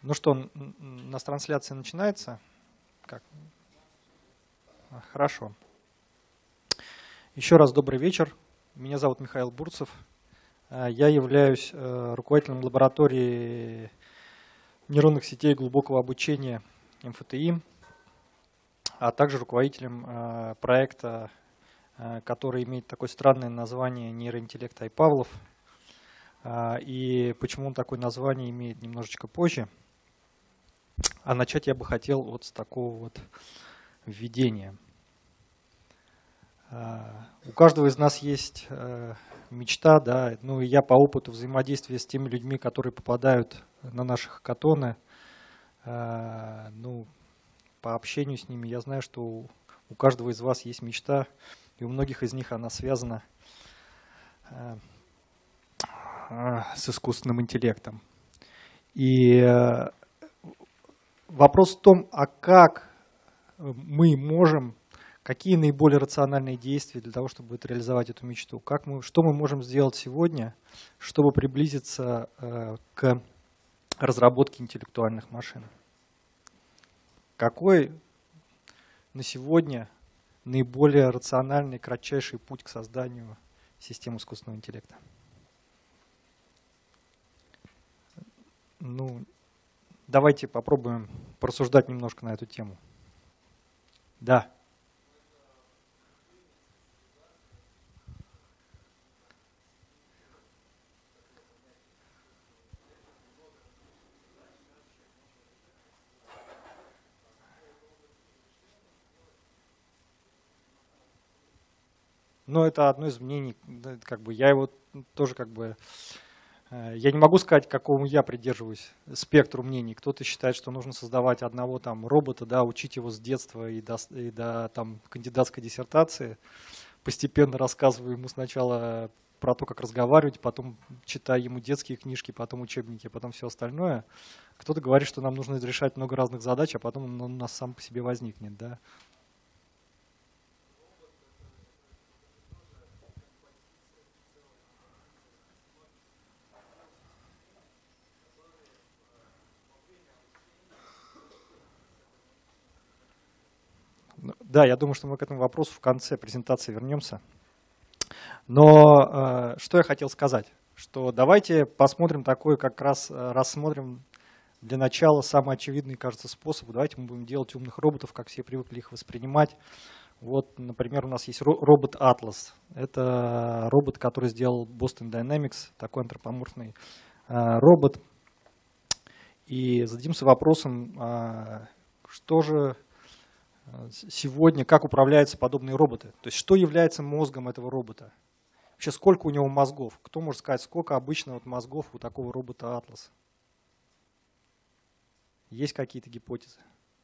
Ну что, у нас трансляция начинается? Как? Хорошо. Еще раз добрый вечер. Меня зовут Михаил Бурцев. Я являюсь руководителем лаборатории нейронных сетей глубокого обучения МФТИ, а также руководителем проекта, который имеет такое странное название нейроинтеллект Айпавлов. И почему он такое название имеет, немножечко позже. А начать я бы хотел вот с такого вот введения. У каждого из нас есть мечта, да, ну и я по опыту взаимодействия с теми людьми, которые попадают на наши хакатоны, ну, по общению с ними, я знаю, что у каждого из вас есть мечта, и у многих из них она связана с искусственным интеллектом. И вопрос в том, а как мы можем, какие наиболее рациональные действия для того, чтобы реализовать эту мечту? Что мы можем сделать сегодня, чтобы приблизиться к разработке интеллектуальных машин? Какой на сегодня наиболее рациональный, кратчайший путь к созданию системы искусственного интеллекта? Ну, давайте попробуем порассуждать немножко на эту тему. Да. Но это одно из мнений, как бы я его тоже как бы, я не могу сказать, какому я придерживаюсь спектру мнений. Кто-то считает, что нужно создавать одного там робота, да, учить его с детства и до там кандидатской диссертации, постепенно рассказывая ему сначала про то, как разговаривать, потом читая ему детские книжки, потом учебники, потом все остальное. Кто-то говорит, что нам нужно решать много разных задач, а потом он у нас сам по себе возникнет, да. Да, я думаю, что мы к этому вопросу в конце презентации вернемся. Но что я хотел сказать, что давайте посмотрим такой, как раз рассмотрим для начала самый очевидный, кажется, способ. Давайте мы будем делать умных роботов, как все привыкли их воспринимать. Вот, например, у нас есть робот Atlas. Это робот, который сделал Boston Dynamics, такой антропоморфный робот. И зададимся вопросом, что же сегодня, как управляются подобные роботы? То есть что является мозгом этого робота? Вообще сколько у него мозгов? Кто может сказать, сколько обычно вот мозгов у такого робота Atlas? Есть какие-то гипотезы?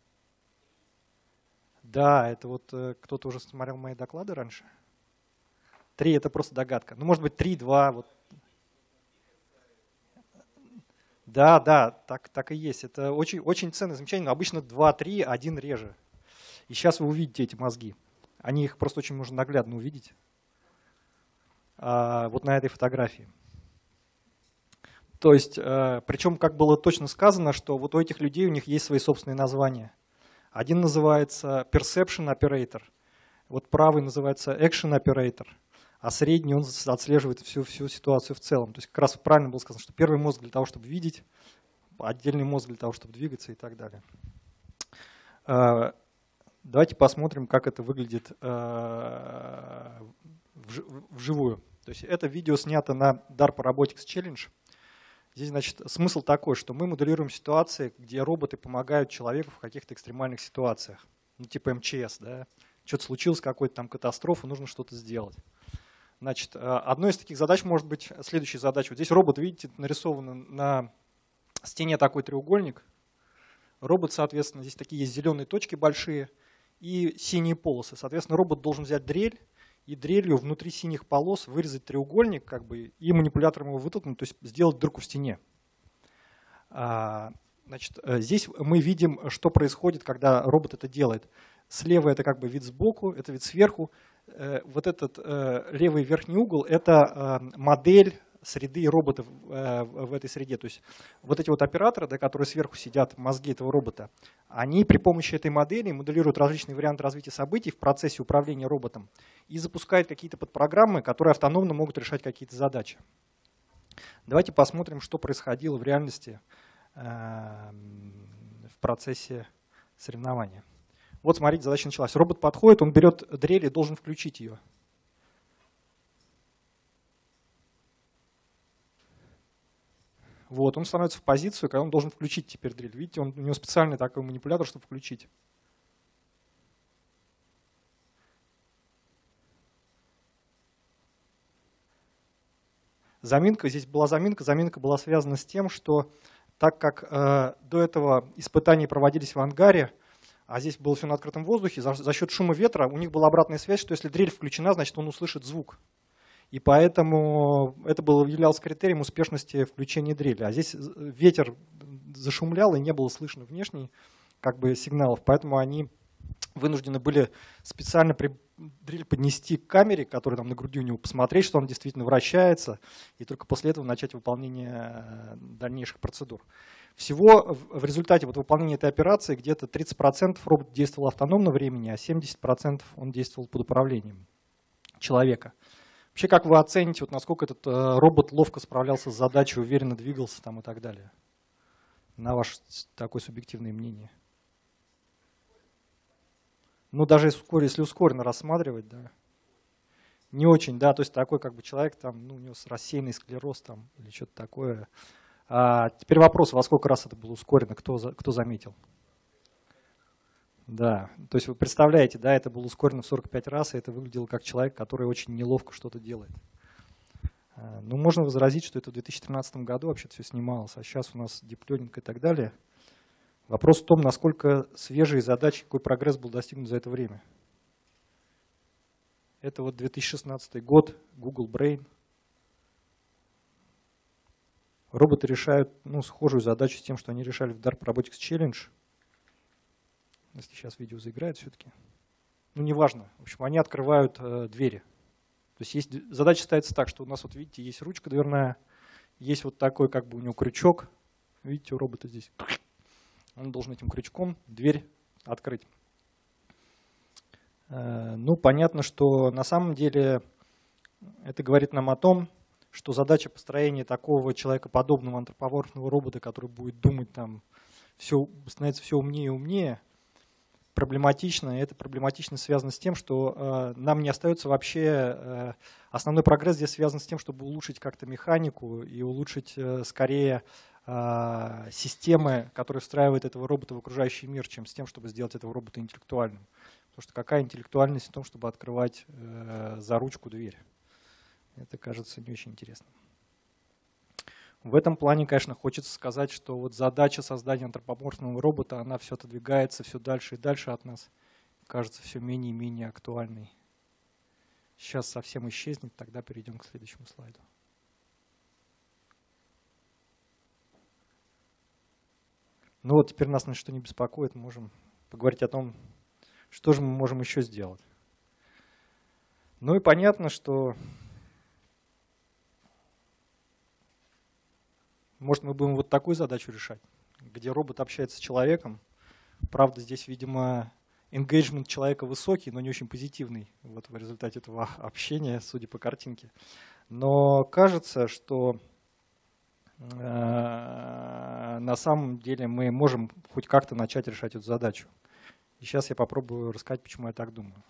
Да, это вот кто-то уже смотрел мои доклады раньше. 3 это просто догадка. Ну, может быть, 3, 2. Вот. Да, так и есть. Это очень, очень ценное замечание. Но обычно 2, 3, 1 реже. И сейчас вы увидите эти мозги. Они их просто очень можно наглядно увидеть. Вот на этой фотографии. То есть, причем, как было точно сказано, что вот у этих людей у них есть свои собственные названия. Один называется Perception Operator, вот правый называется Action Operator, а средний он отслеживает всю ситуацию в целом. То есть как раз правильно было сказано, что первый мозг для того, чтобы видеть, отдельный мозг для того, чтобы двигаться и так далее. Давайте посмотрим, как это выглядит вживую. То есть это видео снято на DARPA Robotics Challenge. Здесь, значит, смысл такой, что мы моделируем ситуации, где роботы помогают человеку в каких-то экстремальных ситуациях. Ну, типа МЧС, да. Что-то случилось, какая-то там катастрофа, нужно что-то сделать. Значит, одной из таких задач может быть следующая задача. Вот здесь робот, видите, нарисован на стене такой треугольник. Робот, соответственно, здесь такие есть зеленые точки большие и синие полосы. Соответственно, робот должен взять дрель и дрелью внутри синих полос вырезать треугольник, как бы, и манипулятором его вытолкнуть, то есть сделать дырку в стене. Значит, здесь мы видим, что происходит, когда робот это делает. Слева это как бы вид сбоку, это вид сверху. Вот этот левый верхний угол – это модель среды и роботов в этой среде. То есть вот эти вот операторы, да, которые сверху сидят в мозге этого робота, они при помощи этой модели моделируют различные варианты развития событий в процессе управления роботом и запускают какие-то подпрограммы, которые автономно могут решать какие-то задачи. Давайте посмотрим, что происходило в реальности в процессе соревнования. Вот смотрите, задача началась. Робот подходит, он берет дрель и должен включить ее. Вот, он становится в позицию, когда он должен включить теперь дрель. Видите, у него специальный такой манипулятор, чтобы включить. Здесь была заминка была связана с тем, что так как до этого испытания проводились в ангаре, а здесь было все на открытом воздухе, за счет шума ветра у них была обратная связь, что если дрель включена, значит он услышит звук. И поэтому это являлось критерием успешности включения дрели. А здесь ветер зашумлял и не было слышно внешних сигналов, поэтому они вынуждены были специально дрель поднести к камере, которая там на груди у него, посмотреть, что он действительно вращается, и только после этого начать выполнение дальнейших процедур. Всего в результате выполнения этой операции где-то 30% робот действовал автономно времени, а 70% он действовал под управлением человека. Вообще, как вы оцените, насколько этот робот ловко справлялся с задачей, уверенно двигался там и так далее? На ваше такое субъективное мнение. Ну, даже если ускоренно рассматривать, да. Не очень, да, то есть такой человек, там, у него рассеянный склероз там, или что-то такое. А теперь вопрос, во сколько раз это было ускорено, кто заметил? Да, то есть вы представляете, да, это было ускорено в 45 раз, и это выглядело как человек, который очень неловко что-то делает. Ну, можно возразить, что это в 2013 году вообще-то все снималось, а сейчас у нас дип-лернинг и так далее. Вопрос в том, насколько свежие задачи, какой прогресс был достигнут за это время. Это 2016 год, Google Brain. Роботы решают схожую задачу с тем, что они решали в DARPA Robotics Challenge. Если сейчас видео заиграет все-таки. Неважно. В общем, они открывают двери. То есть задача ставится так, что у нас, видите, есть ручка дверная, есть такой у него крючок. Видите, у робота здесь. Он должен этим крючком дверь открыть. Понятно, что на самом деле это говорит нам о том, что задача построения такого человекоподобного антропоморфного робота, который будет думать, становится все умнее и умнее, проблематично. И эта проблематичность связана с тем, что нам не остается вообще… Основной прогресс здесь связан с тем, чтобы улучшить как-то механику и улучшить скорее системы, которые встраивают этого робота в окружающий мир, чем с тем, чтобы сделать этого робота интеллектуальным. Потому что какая интеллектуальность в том, чтобы открывать за ручку дверь? Это кажется не очень интересным. В этом плане, конечно, хочется сказать, что задача создания антропоморфного робота, она все отодвигается все дальше и дальше от нас. Кажется все менее и менее актуальной. Сейчас совсем исчезнет, тогда перейдем к следующему слайду. Теперь нас ничто не беспокоит, мы можем поговорить о том, что же мы можем еще сделать. И понятно, что может мы будем такую задачу решать, где робот общается с человеком. Правда, здесь, видимо, engagement человека высокий, но не очень позитивный в результате этого общения, судя по картинке. Но кажется, что на самом деле мы можем хоть как-то начать решать эту задачу. И сейчас я попробую рассказать, почему я так думаю.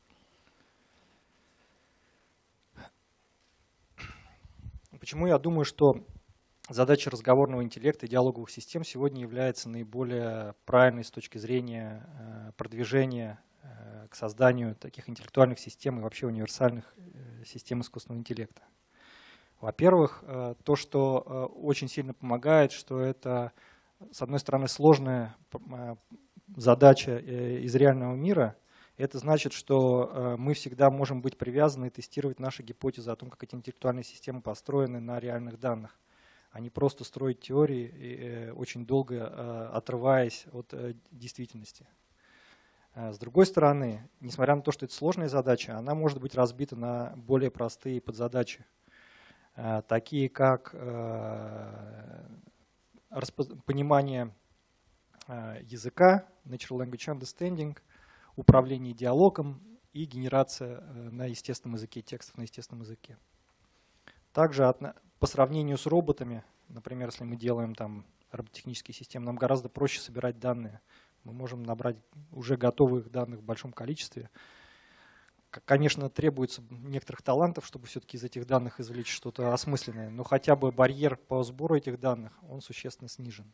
Почему я думаю, что задача разговорного интеллекта и диалоговых систем сегодня является наиболее правильной с точки зрения продвижения к созданию таких интеллектуальных систем и вообще универсальных систем искусственного интеллекта. Во-первых, то, что очень сильно помогает, что это, с одной стороны, сложная задача из реального мира. Это значит, что мы всегда можем быть привязаны и тестировать наши гипотезы о том, как эти интеллектуальные системы построены на реальных данных, а не просто строить теории, очень долго отрываясь от действительности. С другой стороны, несмотря на то, что это сложная задача, она может быть разбита на более простые подзадачи. такие как понимание языка, Natural Language Understanding, управление диалогом и генерация на естественном языке, текстов на естественном языке. Также по сравнению с роботами, например, если мы делаем там робототехнические системы, нам гораздо проще собирать данные. Мы можем набрать уже готовых данных в большом количестве. Конечно, требуется некоторых талантов, чтобы все-таки из этих данных извлечь что-то осмысленное, но хотя бы барьер по сбору этих данных, он существенно снижен.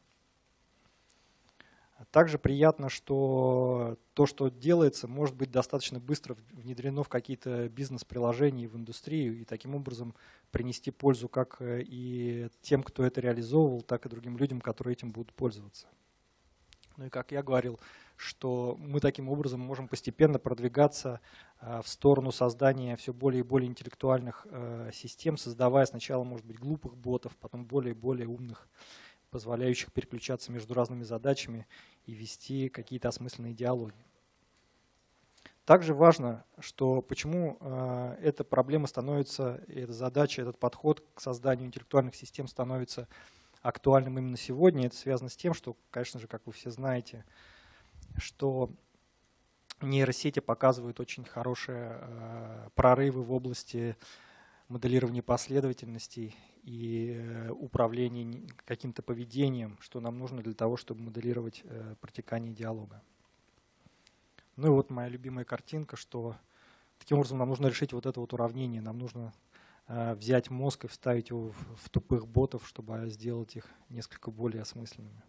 Также приятно, что то, что делается, может быть достаточно быстро внедрено в какие-то бизнес-приложения в индустрию и таким образом принести пользу как и тем, кто это реализовывал, так и другим людям, которые этим будут пользоваться. Ну и как я говорил, что мы таким образом можем постепенно продвигаться в сторону создания все более и более интеллектуальных систем, создавая сначала, может быть, глупых ботов, потом более и более умных, позволяющих переключаться между разными задачами и вести какие-то осмысленные диалоги. Также важно, что почему эта проблема становится, эта задача, этот подход к созданию интеллектуальных систем становится актуальным именно сегодня. Это связано с тем, что, конечно же, как вы все знаете, что нейросети показывают очень хорошие прорывы в области моделирования последовательностей и управления каким-то поведением, что нам нужно для того, чтобы моделировать протекание диалога. Ну и вот моя любимая картинка, что таким образом нам нужно решить вот это вот уравнение. Нам нужно взять мозг и вставить его в тупых ботов, чтобы сделать их несколько более осмысленными.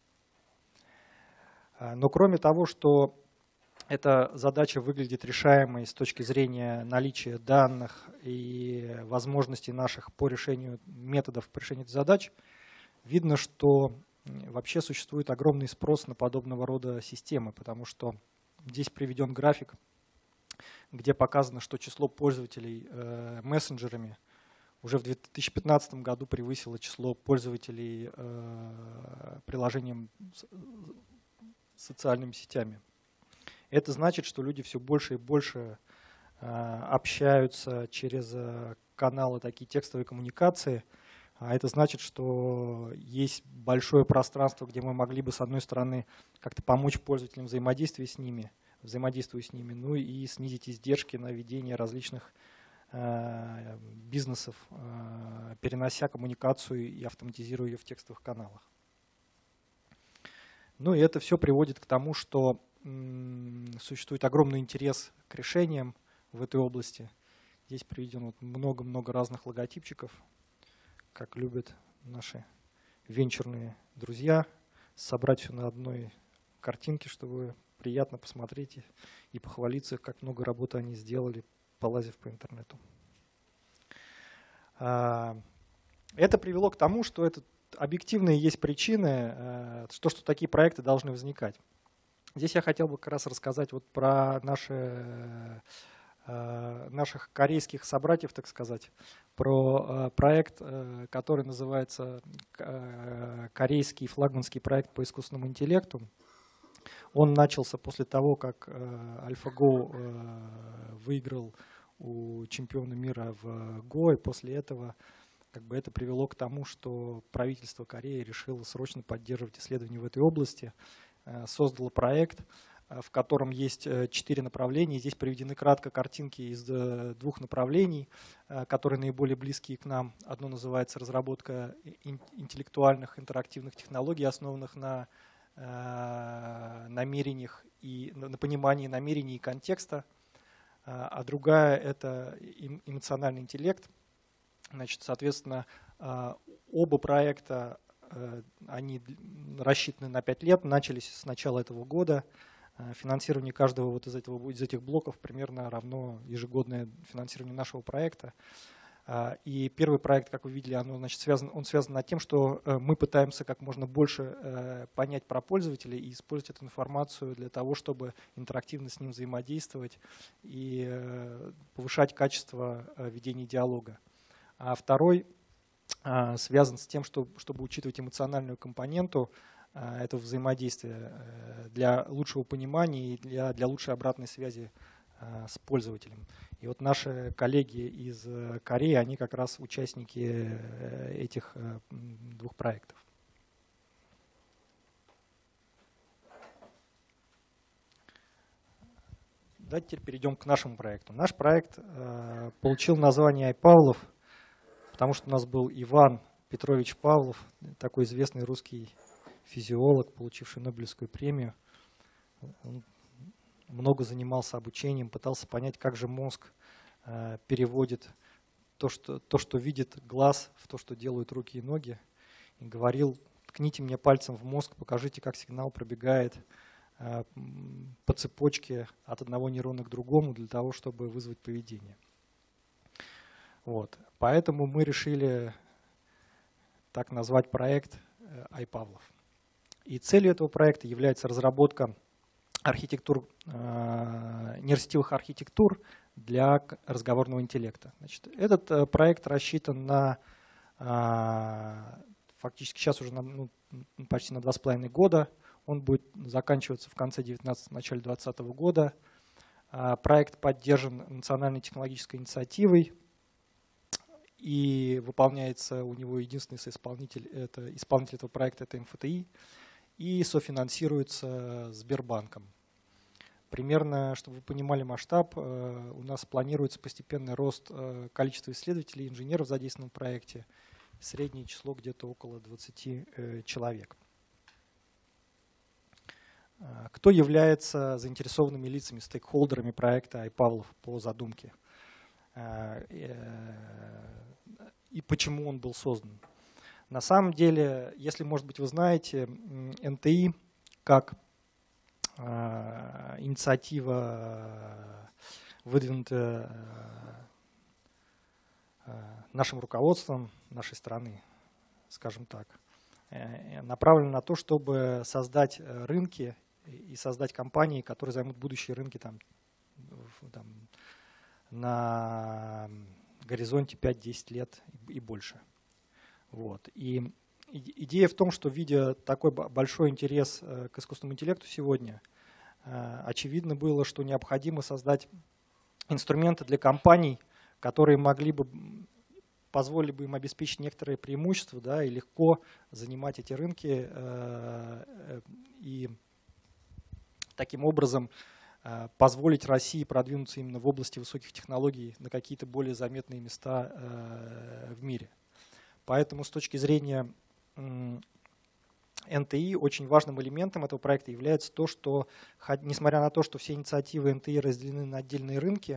Но кроме того, что эта задача выглядит решаемой с точки зрения наличия данных и возможностей наших по решению методов по решению задач, видно, что вообще существует огромный спрос на подобного рода системы, потому что здесь приведен график, где показано, что число пользователей мессенджерами уже в 2015 году превысило число пользователей приложением социальными сетями. Это значит, что люди все больше и больше общаются через каналы такие текстовой коммуникации. А это значит, что есть большое пространство, где мы могли бы, с одной стороны, как-то помочь пользователям взаимодействия с ними, ну и снизить издержки на ведение различных бизнесов, перенося коммуникацию и автоматизируя ее в текстовых каналах. Ну и это все приводит к тому, что существует огромный интерес к решениям в этой области. Здесь приведено много-много разных логотипчиков, как любят наши венчурные друзья, собрать все на одной картинке, чтобы приятно посмотреть и похвалиться, как много работы они сделали, полазив по интернету. Это привело к тому, что это объективные есть причины, что такие проекты должны возникать. Здесь я хотел бы как раз рассказать вот про наших корейских собратьев, так сказать, про проект, который называется корейский флагманский проект по искусственному интеллекту. Он начался после того, как AlphaGo выиграл у чемпиона мира в Go, и после этого это привело к тому, что правительство Кореи решило срочно поддерживать исследования в этой области, создало проект, в котором есть 4 направления. Здесь приведены кратко картинки из 2 направлений, которые наиболее близкие к нам. Одно называется разработка интеллектуальных интерактивных технологий, основанных на намерениях и на понимании намерений и контекста, а другая – это эмоциональный интеллект. Значит, соответственно, оба проекта, они рассчитаны на 5 лет, начались с начала этого года. Финансирование каждого вот из этих блоков примерно равно ежегодное финансированию нашего проекта. И первый проект, как вы видели, он связан над тем, что мы пытаемся как можно больше понять про пользователя и использовать эту информацию для того, чтобы интерактивно с ним взаимодействовать и повышать качество ведения диалога. А второй связан с тем, чтобы учитывать эмоциональную компоненту этого взаимодействия для лучшего понимания и для лучшей обратной связи с пользователем. И вот наши коллеги из Кореи, они как раз участники этих двух проектов. Давайте теперь перейдем к нашему проекту. Наш проект получил название iPavlov, потому что у нас был Иван Петрович Павлов, такой известный русский физиолог, получивший Нобелевскую премию. Он много занимался обучением, пытался понять, как же мозг переводит то, что видит глаз, в то, что делают руки и ноги. И говорил: ткните мне пальцем в мозг, покажите, как сигнал пробегает по цепочке от одного нейрона к другому для того, чтобы вызвать поведение. Вот. Поэтому мы решили так назвать проект iPavlov. И целью этого проекта является разработка нейросетевых архитектур для разговорного интеллекта. Значит, этот проект рассчитан на фактически сейчас уже почти на 2,5 года. Он будет заканчиваться в конце 2019, начале 2020 года. Проект поддержан национальной технологической инициативой и выполняется у него единственный соисполнитель, исполнитель этого проекта — это МФТИ, и софинансируется Сбербанком. Примерно, чтобы вы понимали масштаб, у нас планируется постепенный рост количества исследователей и инженеров, задействованных в проекте. Среднее число где-то около 20 человек. Кто является заинтересованными лицами, стейкхолдерами проекта iPavlov по задумке? И почему он был создан? На самом деле, если, может быть, вы знаете, НТИ как инициатива, выдвинутая нашим руководством нашей страны, скажем так, направлена на то, чтобы создать рынки и создать компании, которые займут будущие рынки на горизонте 5-10 лет и больше. Вот. И идея в том, что, видя такой большой интерес к искусственному интеллекту сегодня, очевидно было, что необходимо создать инструменты для компаний, которые позволили бы им обеспечить некоторые преимущества, да, и легко занимать эти рынки и таким образом позволить России продвинуться именно в области высоких технологий на какие-то более заметные места в мире. Поэтому с точки зрения НТИ очень важным элементом этого проекта является то, что, несмотря на то, что все инициативы НТИ разделены на отдельные рынки,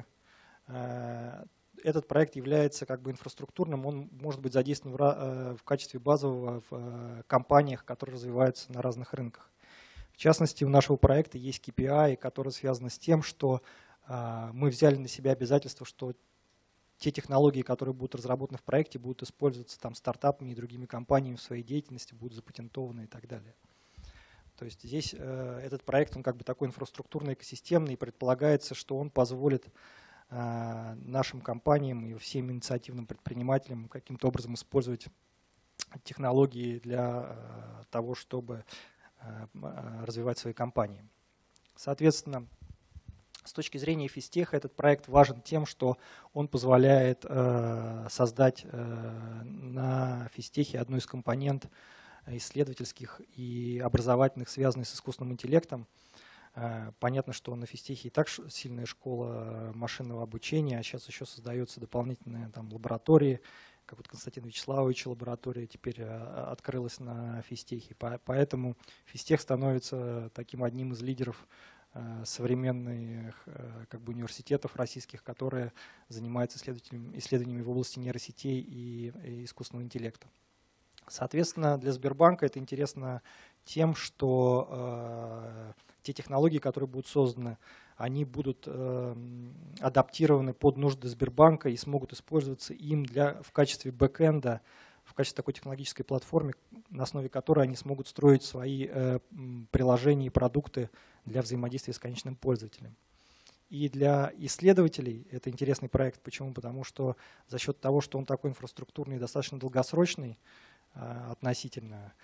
этот проект является как бы инфраструктурным, он может быть задействован в качестве базового в компаниях, которые развиваются на разных рынках. В частности, у нашего проекта есть KPI, который связан с тем, что мы взяли на себя обязательство, что те технологии, которые будут разработаны в проекте, будут использоваться там стартапами и другими компаниями в своей деятельности, будут запатентованы и так далее. То есть здесь этот проект, он как бы такой инфраструктурный, экосистемный, и предполагается, что он позволит нашим компаниям и всем инициативным предпринимателям каким-то образом использовать технологии для того, чтобы развивать свои компании. Соответственно, с точки зрения физтеха этот проект важен тем, что он позволяет создать на физтехе одну из компонент исследовательских и образовательных, связанных с искусственным интеллектом. Понятно, что на физтехе и так сильная школа машинного обучения, а сейчас еще создаются дополнительные лаборатории, как вот Константина Вячеславовича лаборатория теперь открылась на физтехе. Поэтому физтех становится таким одним из лидеров современных университетов российских, которые занимаются исследованиями в области нейросетей и искусственного интеллекта. Соответственно, для Сбербанка это интересно тем, что те технологии, которые будут созданы, они будут адаптированы под нужды Сбербанка и смогут использоваться им в качестве бэкэнда, в качестве такой технологической платформы, на основе которой они смогут строить свои приложения и продукты для взаимодействия с конечным пользователем. И для исследователей это интересный проект. Почему? Потому что за счет того, что он такой инфраструктурный и достаточно долгосрочный относительно,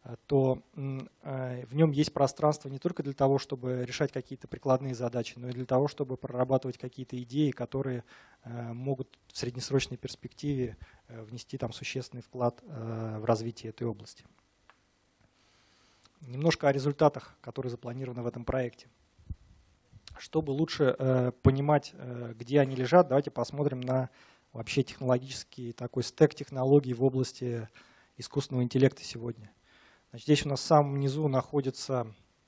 то в нем есть пространство не только для того, чтобы решать какие-то прикладные задачи, но и для того, чтобы прорабатывать какие-то идеи, которые могут в среднесрочной перспективе внести там существенный вклад в развитие этой области. Немножко о результатах, которые запланированы в этом проекте. Чтобы лучше понимать, где они лежат, давайте посмотрим на вообще технологический такой стек технологий в области искусственного интеллекта сегодня. Значит, здесь у нас в самом низу находится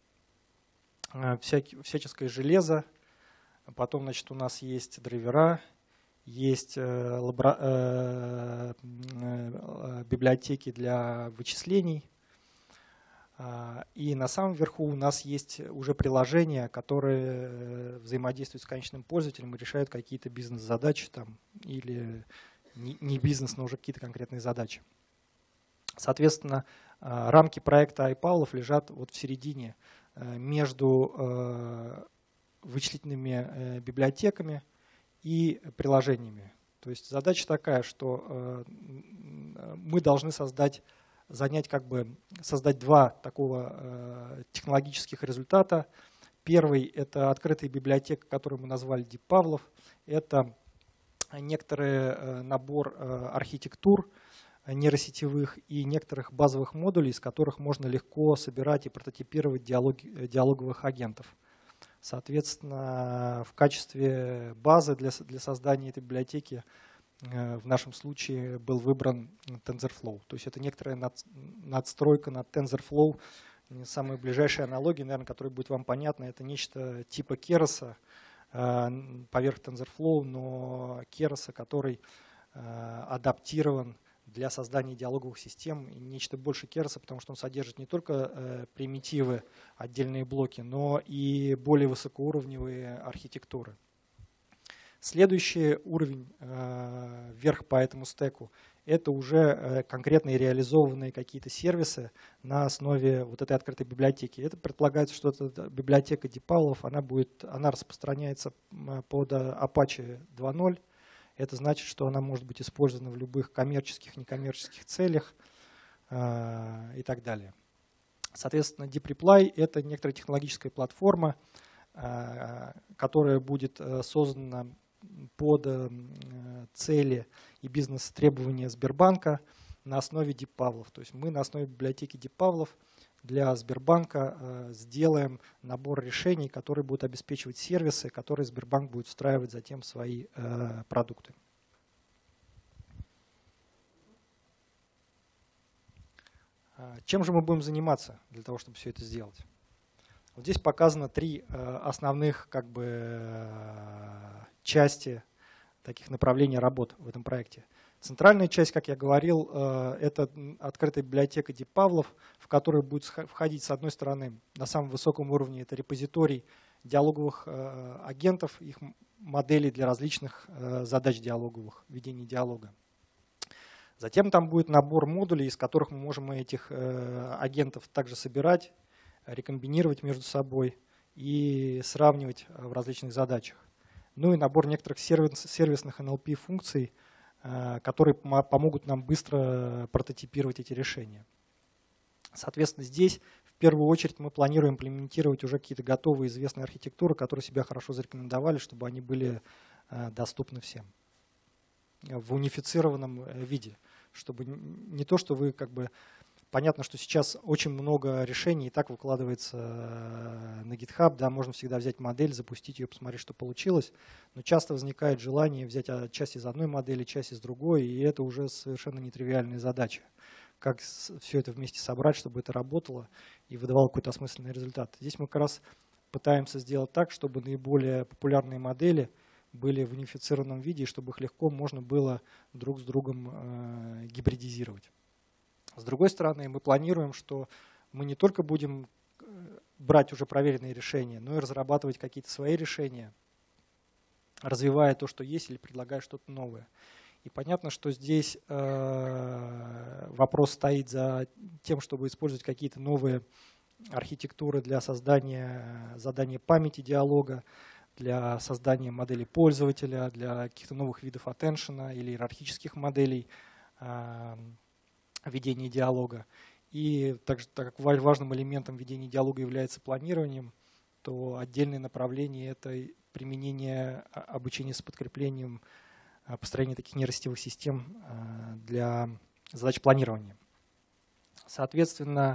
всяческое железо, потом, значит, у нас есть драйвера, есть библиотеки для вычислений, и на самом верху у нас есть уже приложения, которые взаимодействуют с конечным пользователем и решают какие-то бизнес-задачи там, или не бизнес, но уже какие-то конкретные задачи. Соответственно, рамки проекта iPavlov лежат вот в середине между вычислительными библиотеками и приложениями. То есть задача такая, что мы должны создать два такого технологических результата. Первый – это открытая библиотека, которую мы назвали DeepPavlov. Это некоторый набор архитектур нейросетевых и некоторых базовых модулей, из которых можно легко собирать и прототипировать диалоговых агентов. Соответственно, в качестве базы для создания этой библиотеки в нашем случае был выбран TensorFlow. То есть это некоторая надстройка над TensorFlow. Самая ближайшая аналогия, наверное, которая будет вам понятна, это нечто типа Keras поверх TensorFlow, но Keras, который адаптирован для создания диалоговых систем, и нечто больше Keras, потому что он содержит не только примитивы, отдельные блоки, но и более высокоуровневые архитектуры. Следующий уровень вверх по этому стеку – это уже конкретные реализованные какие-то сервисы на основе вот этой открытой библиотеки. Это предполагается, что эта библиотека DeepPavlov, она распространяется под Apache 2.0. Это значит, что она может быть использована в любых коммерческих, некоммерческих целях и так далее. Соответственно, DeepReply – это некоторая технологическая платформа, которая будет создана под цели и бизнес-требования Сбербанка на основе DeepPavlov. То есть мы на основе библиотеки DeepPavlov для Сбербанка сделаем набор решений, которые будут обеспечивать сервисы, которые Сбербанк будет встраивать затем в свои продукты. Чем же мы будем заниматься для того, чтобы все это сделать? Вот здесь показано три основных части таких направлений работ в этом проекте. Центральная часть, как я говорил, это открытая библиотека DeepPavlov, в которую будет входить, с одной стороны, на самом высоком уровне это репозиторий диалоговых агентов, их моделей для различных задач диалоговых, ведения диалога. Затем там будет набор модулей, из которых мы можем этих агентов также собирать, рекомбинировать между собой и сравнивать в различных задачах. Ну и набор некоторых сервисных NLP-функций, которые помогут нам быстро прототипировать эти решения. Соответственно, здесь в первую очередь мы планируем имплементировать уже какие-то готовые известные архитектуры, которые себя хорошо зарекомендовали, чтобы они были доступны всем в унифицированном виде. Чтобы не то, что вы Понятно, что сейчас очень много решений и так выкладывается на GitHub, да, можно всегда взять модель, запустить ее, посмотреть, что получилось, но часто возникает желание взять часть из одной модели, часть из другой, и это уже совершенно нетривиальная задача. Как все это вместе собрать, чтобы это работало и выдавало какой-то осмысленный результат. Здесь мы как раз пытаемся сделать так, чтобы наиболее популярные модели были в унифицированном виде, и чтобы их легко можно было друг с другом гибридизировать. С другой стороны, мы планируем, что мы не только будем брать уже проверенные решения, но и разрабатывать какие-то свои решения, развивая то, что есть, или предлагая что-то новое. И понятно, что здесь вопрос стоит за тем, чтобы использовать какие-то новые архитектуры для создания задания памяти диалога, для создания моделей пользователя, для каких-то новых видов attention или иерархических моделей ведения диалога. И также, так как важным элементом ведения диалога является планированием, то отдельное направление – это применение обучения с подкреплением построения таких нейросетевых систем для задач планирования. Соответственно,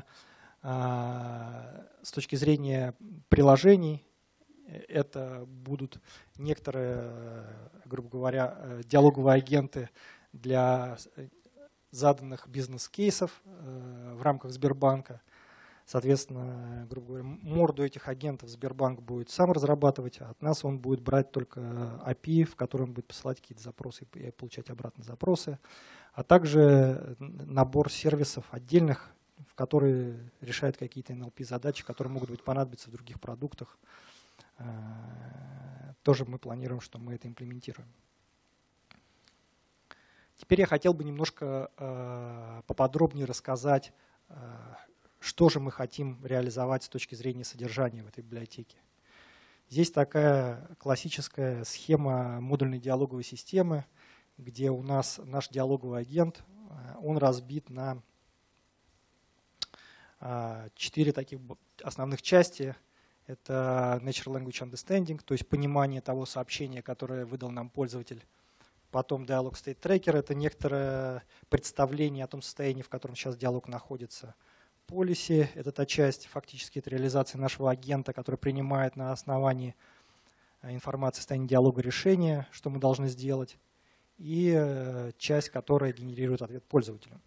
с точки зрения приложений, это будут некоторые, грубо говоря, диалоговые агенты для заданных бизнес-кейсов в рамках Сбербанка. Соответственно, грубо говоря, морду этих агентов Сбербанк будет сам разрабатывать, а от нас он будет брать только API, в котором будет посылать какие-то запросы и получать обратно запросы, а также набор сервисов отдельных, в которые решают какие-то NLP-задачи, которые могут быть понадобиться в других продуктах. Тоже мы планируем, что мы это имплементируем. Теперь я хотел бы немножко поподробнее рассказать, что же мы хотим реализовать с точки зрения содержания в этой библиотеке. Здесь такая классическая схема модульной диалоговой системы, где у нас наш диалоговый агент, он разбит на 4 таких основных части. Это Natural Language Understanding, то есть понимание того сообщения, которое выдал нам пользователь. Потом Dialog State Tracker – это некоторое представление о том состоянии, в котором сейчас диалог находится. Policy – это та часть, фактически, это реализация нашего агента, который принимает на основании информации о состоянии диалога решения, что мы должны сделать, и часть, которая генерирует ответ пользователю.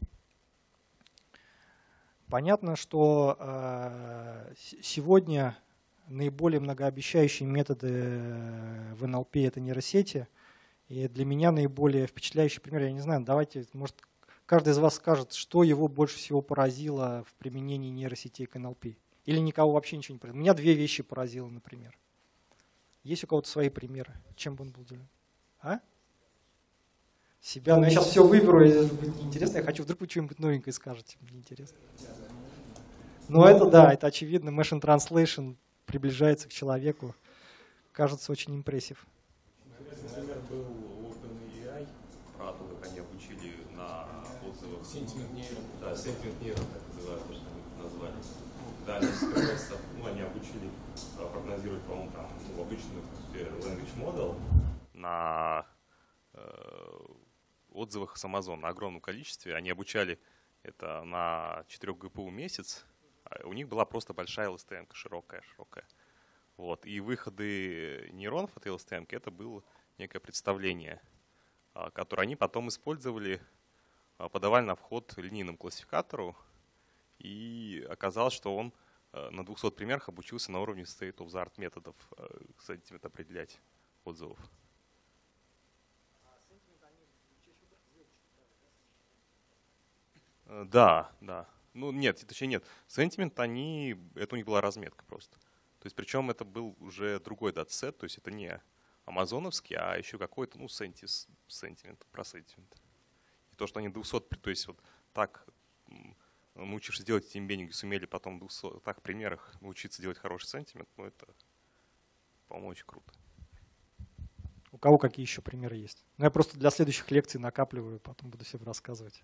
Понятно, что сегодня наиболее многообещающие методы в NLP – это нейросети. И для меня наиболее впечатляющий пример, я не знаю, давайте, может, каждый из вас скажет, что его больше всего поразило в применении нейросетей к NLP. Или никого вообще ничего не поразило. Меня 2 вещи поразило, например. Есть у кого-то свои примеры? Чем бы он был удивлен? А? Себя. Но я сейчас все выберу, и это будет неинтересно. Я хочу, вдруг вы что-нибудь новенькое скажете. Мне интересно. Но это да, это очевидно. Machine Translation приближается к человеку. Кажется очень импрессив. Например, был OpenAI, про то, как они обучили на отзывах. Sentiment нейрон. Да, Sentiment нейрон, так называют, то, что они назвали. Да, они обучили прогнозировать, по-моему, там, обычный language model на отзывах с Amazon на огромном количестве. Они обучали это на 4 ГПУ в месяц. У них была просто большая LSTM, широкая. Вот. И выходы нейронов от LSTM — это было некое представление, которое они потом использовали, подавали на вход линейному классификатору, и оказалось, что он на 200 примерах обучился на уровне state of the art методов sentiment определять отзывов. Да. Ну нет, точнее нет. Sentiment, это у них была разметка просто. То есть причем это был уже другой датасет, то есть это не амазоновский, а еще какой-то, sentiment, про sentiment. И то, что они 200, то есть вот так научившись делать эти эмбеддинги, сумели потом в 200 примерах научиться делать хороший sentiment, это, по-моему, очень круто. У кого какие еще примеры есть? Ну, я просто для следующих лекций накапливаю, потом буду всем рассказывать.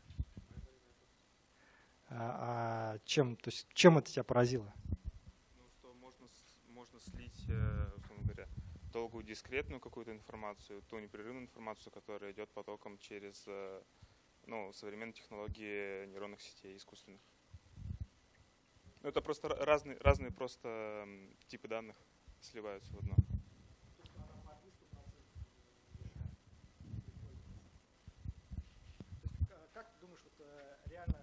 Чем это тебя поразило? Ну, что можно слить, условно говоря, долгую дискретную какую-то информацию, ту непрерывную информацию, которая идет потоком через современные технологии нейронных сетей искусственных. Ну, это просто разные просто типы данных сливаются в одно. Как ты думаешь, реально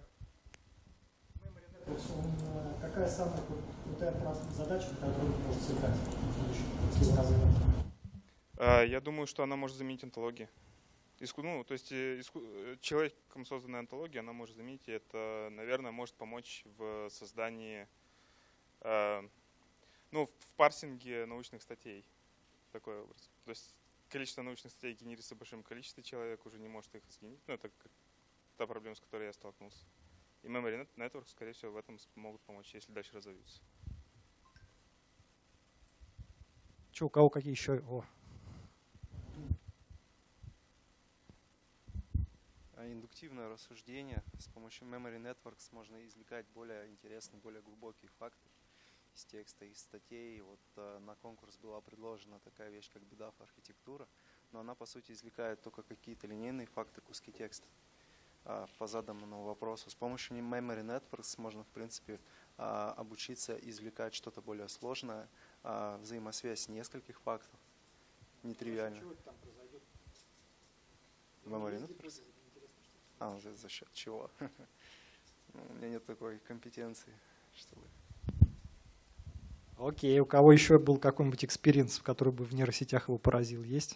какая самая крутая задача, которую он может сыграть в его развитии? Я думаю, что она может заменить онтологии. Человеком созданная онтология, она может заменить, и это, наверное, может помочь в создании, в парсинге научных статей. Такой образ. То есть количество научных статей генерится в большом количестве, человек уже не может их сгенерить. Ну, это та проблема, с которой я столкнулся. И Memory Network, скорее всего, в этом могут помочь, если дальше разовьются. У кого какие еще? индуктивное рассуждение. С помощью Memory Networks можно извлекать более интересные, более глубокие факты из текста, из статей. Вот на конкурс была предложена такая вещь, как BDAF архитектура, но она, по сути, извлекает только какие-то линейные факты, куски текста по заданному вопросу. С помощью Memory Networks можно, в принципе, обучиться извлекать что-то более сложное, взаимосвязь нескольких фактов, нетривиально. Memory Networks? За счет чего? У меня нет такой компетенции, чтобы... Окей, у кого еще был какой-нибудь экспириенс, который бы в нейросетях его поразил, есть?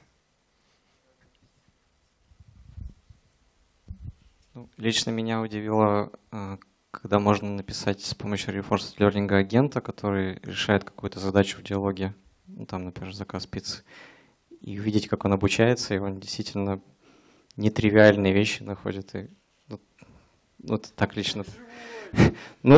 Лично меня удивило, когда можно написать с помощью Reinforcement Learning агента, который решает какую-то задачу в диалоге, ну, там, например, заказ пиццы, и увидеть, как он обучается, и он действительно нетривиальные вещи находит. И, ну, это так лично. Ну,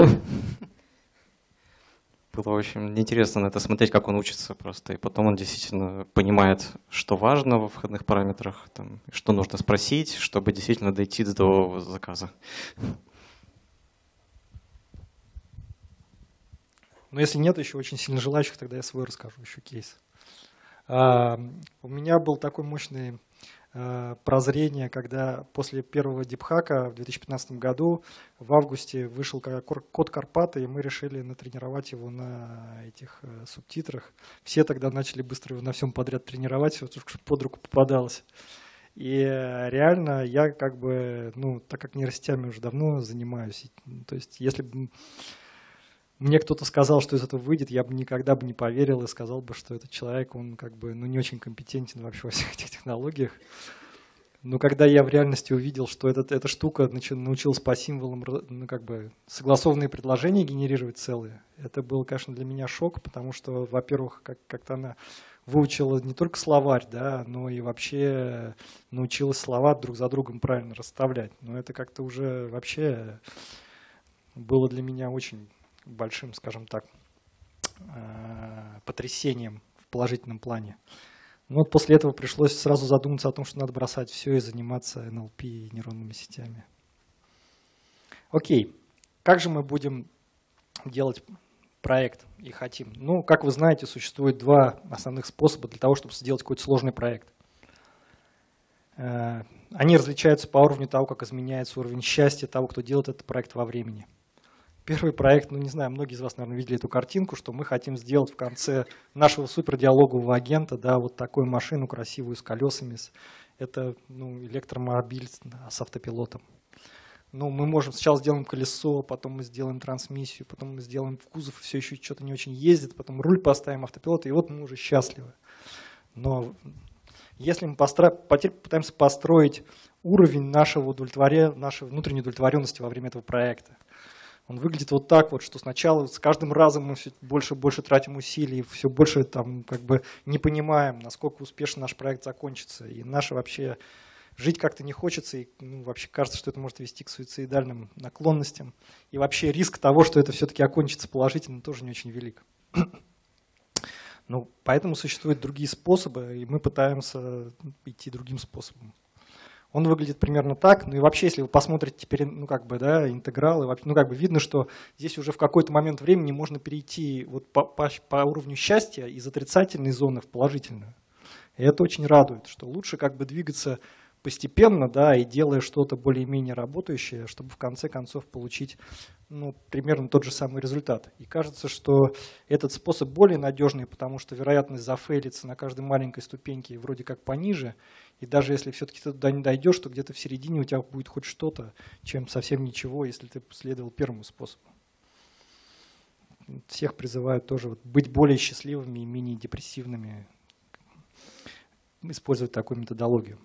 было очень интересно на это смотреть, как он учится просто. И потом он действительно понимает, что важно во входных параметрах, там, что нужно спросить, чтобы действительно дойти до заказа. Но если нет еще очень сильно желающих, тогда я свой расскажу, еще кейс. У меня был такой мощный прозрение, когда после первого дипхака в 2015 году в августе вышел код Карпаты, и мы решили натренировать его на этих субтитрах. Все тогда начали быстро его на всем подряд тренировать, все, что под руку попадалось. И реально я как бы, ну, так как нейросетями уже давно занимаюсь, то есть если бы мне кто-то сказал, что из этого выйдет, я бы никогда бы не поверил и сказал бы, что этот человек, он как бы, ну, не очень компетентен вообще во всех этих технологиях. Но когда я в реальности увидел, что эта штука научилась по символам, ну, как бы согласованные предложения генерировать целые, это был, конечно, для меня шок, потому что, во-первых, как-то она выучила не только словарь, да, но и вообще научилась слова друг за другом правильно расставлять. Но это как-то уже вообще было для меня очень большим, скажем так, потрясением в положительном плане. Но вот после этого пришлось сразу задуматься о том, что надо бросать все и заниматься НЛП и нейронными сетями. Окей, как же мы будем делать проект и хотим? Ну, как вы знаете, существует два основных способа для того, чтобы сделать какой-то сложный проект. Они различаются по уровню того, как изменяется уровень счастья того, кто делает этот проект во времени. Первый проект, ну не знаю, многие из вас, наверное, видели эту картинку, что мы хотим сделать в конце нашего супердиалогового агента, да, вот такую машину красивую с колесами. Это, ну, электромобиль с автопилотом. Ну, мы можем сначала сделаем колесо, потом мы сделаем трансмиссию, потом мы сделаем в кузов, все еще что-то не очень ездит, потом руль поставим, автопилот, и вот мы уже счастливы. Но если мы пытаемся построить уровень нашей внутренней удовлетворенности во время этого проекта, он выглядит вот так вот, что сначала с каждым разом мы все больше и больше тратим усилий, все больше там как бы не понимаем, насколько успешно наш проект закончится. И наше вообще жить как-то не хочется, и ну, вообще кажется, что это может вести к суицидальным наклонностям. И вообще риск того, что это все-таки окончится положительно, тоже не очень велик. Ну, поэтому существуют другие способы, и мы пытаемся идти другим способом. Он выглядит примерно так. Ну и вообще, если вы посмотрите теперь, ну как бы, да, интегралы, ну как бы видно, что здесь уже в какой-то момент времени можно перейти вот по уровню счастья из отрицательной зоны в положительную. И это очень радует, что лучше как бы двигаться постепенно, да, и делая что-то более-менее работающее, чтобы в конце концов получить, ну, примерно тот же самый результат. И кажется, что этот способ более надежный, потому что вероятность зафейлиться на каждой маленькой ступеньке вроде как пониже. И даже если все-таки ты туда не дойдешь, то где-то в середине у тебя будет хоть что-то, чем совсем ничего, если ты следовал первому способу. Всех призываю тоже вот быть более счастливыми и менее депрессивными, использовать такую методологию.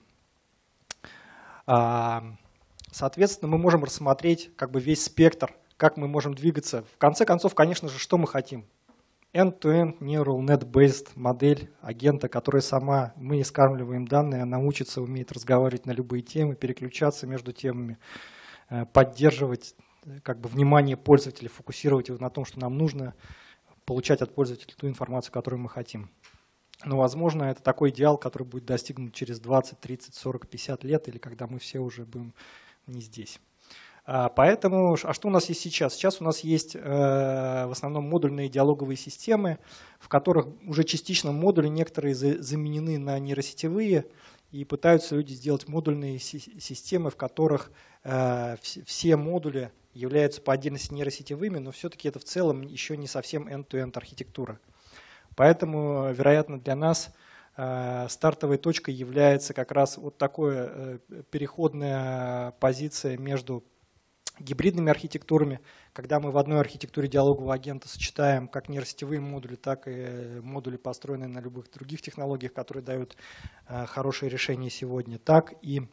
Соответственно, мы можем рассмотреть как бы весь спектр, как мы можем двигаться. В конце концов, конечно же, что мы хотим? End-to-end Neural Net-based модель агента, которая сама, мы ей скармливаем данные, она учится, умеет разговаривать на любые темы, переключаться между темами, поддерживать как бы внимание пользователя, фокусировать его на том, что нам нужно, получать от пользователя ту информацию, которую мы хотим. Но, возможно, это такой идеал, который будет достигнут через 20, 30, 40, 50 лет, или когда мы все уже будем не здесь. Поэтому, что у нас есть сейчас? Сейчас у нас есть в основном модульные диалоговые системы, в которых уже частично модули некоторые заменены на нейросетевые, и пытаются люди сделать модульные системы, в которых все модули являются по отдельности нейросетевыми, но все-таки это в целом еще не совсем end-to-end архитектура. Поэтому, вероятно, для нас стартовой точкой является как раз вот такая переходная позиция между гибридными архитектурами, когда мы в одной архитектуре диалогового агента сочетаем как нейросетевые модули, так и модули, построенные на любых других технологиях, которые дают хорошие решения сегодня, так и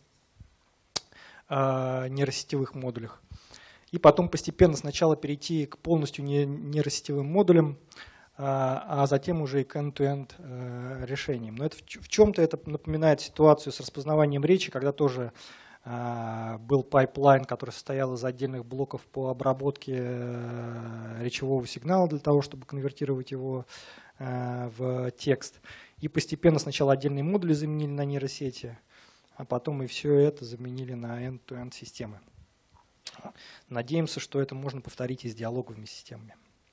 нейросетевых модулях. И потом постепенно сначала перейти к полностью нейросетевым модулям, а затем уже и к end-to-end решениям. Но это в чем-то это напоминает ситуацию с распознаванием речи, когда тоже был пайплайн, который состоял из отдельных блоков по обработке речевого сигнала для того, чтобы конвертировать его в текст. И постепенно сначала отдельные модули заменили на нейросети, а потом и все это заменили на end-to-end системы. Надеемся, что это можно повторить и с диалоговыми системами.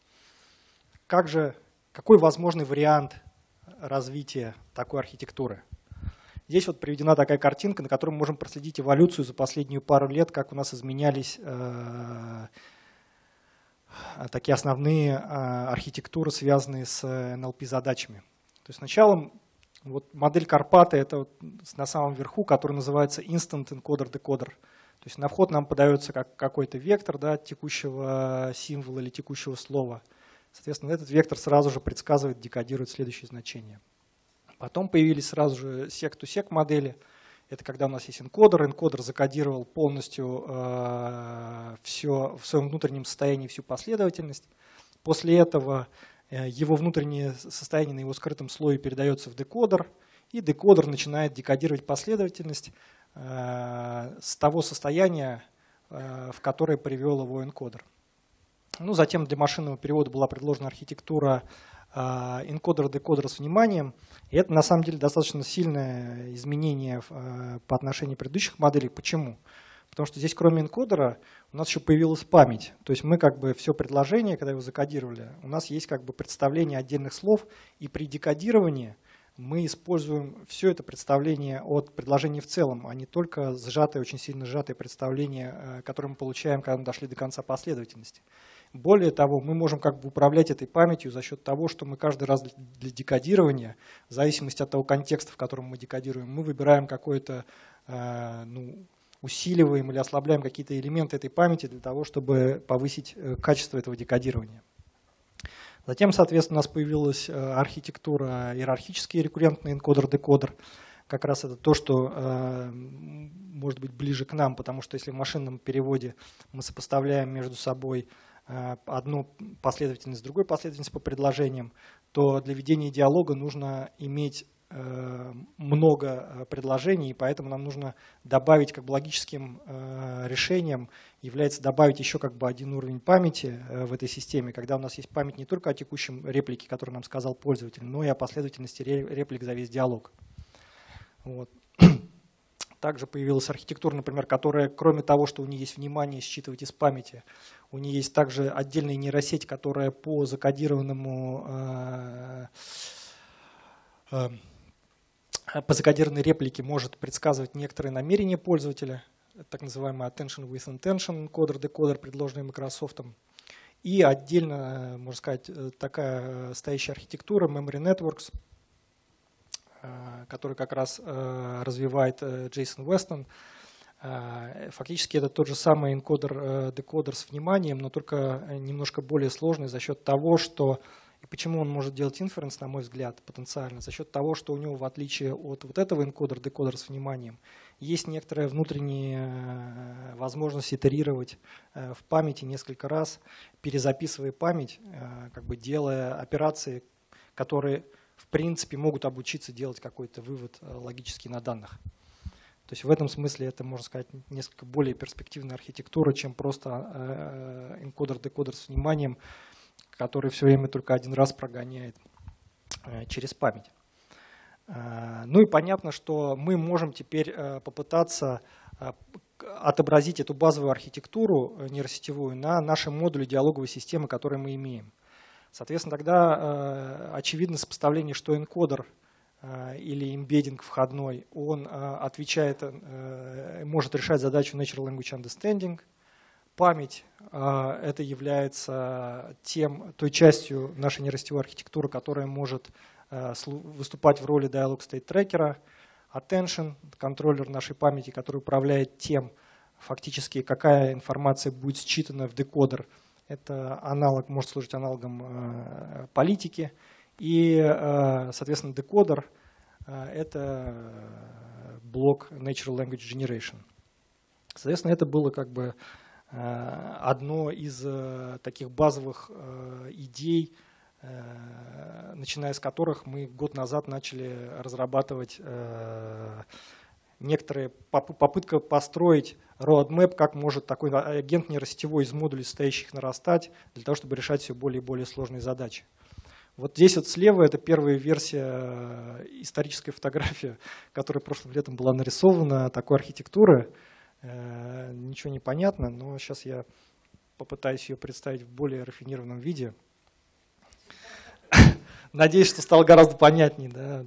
Какой возможный вариант развития такой архитектуры? Здесь вот приведена такая картинка, на которой мы можем проследить эволюцию за последнюю пару лет, как у нас изменялись такие основные архитектуры, связанные с NLP-задачами. То есть сначала вот модель Карпаты – это вот на самом верху, который называется Instant Encoder-Decoder. То есть на вход нам подается какой-то вектор, да, текущего символа или текущего слова. Соответственно, этот вектор сразу же предсказывает, декодирует следующее значение. Потом появились сразу же сек-ту-сек модели. Это когда у нас есть энкодер. Энкодер закодировал полностью все в своем внутреннем состоянии, всю последовательность. После этого его внутреннее состояние на его скрытом слое передается в декодер. И декодер начинает декодировать последовательность с того состояния, в которое привел его энкодер. Ну, затем для машинного перевода была предложена архитектура энкодер-декодер с вниманием. И это на самом деле достаточно сильное изменение по отношению к предыдущих моделей. Почему? Потому что здесь кроме энкодера у нас еще появилась память. То есть мы как бы все предложение, когда его закодировали, у нас есть как бы представление отдельных слов, и при декодировании мы используем все это представление от предложения в целом, а не только сжатое, очень сильно сжатое представление, которое мы получаем, когда мы дошли до конца последовательности. Более того, мы можем как бы управлять этой памятью за счет того, что мы каждый раз для декодирования, в зависимости от того контекста, в котором мы декодируем, мы выбираем какое-то, усиливаем или ослабляем какие-то элементы этой памяти для того, чтобы повысить качество этого декодирования. Затем, соответственно, у нас появилась архитектура иерархический рекуррентный энкодер-декодер. Как раз это то, что может быть ближе к нам, потому что если в машинном переводе мы сопоставляем между собой одну последовательность с другой последовательностью по предложениям, то для ведения диалога нужно иметь много предложений, и поэтому нам нужно добавить как бы логическим решением, является добавить еще как бы один уровень памяти в этой системе, когда у нас есть память не только о текущем реплике, который нам сказал пользователь, но и о последовательности реплик за весь диалог. Вот. Также появилась архитектура, например, которая, кроме того, что у нее есть внимание считывать из памяти, у нее есть также отдельная нейросеть, которая по закодированной реплике может предсказывать некоторые намерения пользователя, так называемый Attention with Intention encoder-декодер, предложенный Microsoft. И отдельно, можно сказать, такая стоящая архитектура Memory Networks, который как раз развивает Джейсон Вестон. Фактически это тот же самый энкодер-декодер с вниманием, но только немножко более сложный за счет того, что, и почему он может делать инференс, на мой взгляд, потенциально, за счет того, что у него, в отличие от вот этого энкодер-декодера с вниманием, есть некоторая внутренняя возможность итерировать в памяти несколько раз, перезаписывая память, как бы делая операции, которые в принципе могут обучиться делать какой-то вывод логический на данных. То есть в этом смысле это, можно сказать, несколько более перспективная архитектура, чем просто энкодер-декодер с вниманием, который все время только один раз прогоняет через память. Ну и понятно, что мы можем теперь попытаться отобразить эту базовую архитектуру нейросетевую на нашем модуле диалоговой системы, который мы имеем. Соответственно, тогда очевидно сопоставление, что энкодер или эмбеддинг входной, он отвечает, может решать задачу Natural Language Understanding. Память это является той частью нашей нейросетевой архитектуры, которая может выступать в роли Dialog State Tracker. Attention, контроллер нашей памяти, который управляет тем, фактически, какая информация будет считана в декодер. Это аналог, может служить аналогом политики. И, соответственно, декодер – это блок Natural Language Generation. Соответственно, это было как бы одно из таких базовых идей, начиная с которых мы год назад начали разрабатывать некоторые попытка построить roadmap, как может такой агент нейросетевой из модулей, состоящих нарастать, для того, чтобы решать все более и более сложные задачи. Вот здесь вот слева это первая версия исторической фотографии, которая прошлым летом была нарисована, такой архитектуры. Ничего не понятно, но сейчас я попытаюсь ее представить в более рафинированном виде. Надеюсь, что стало гораздо понятнее. Да?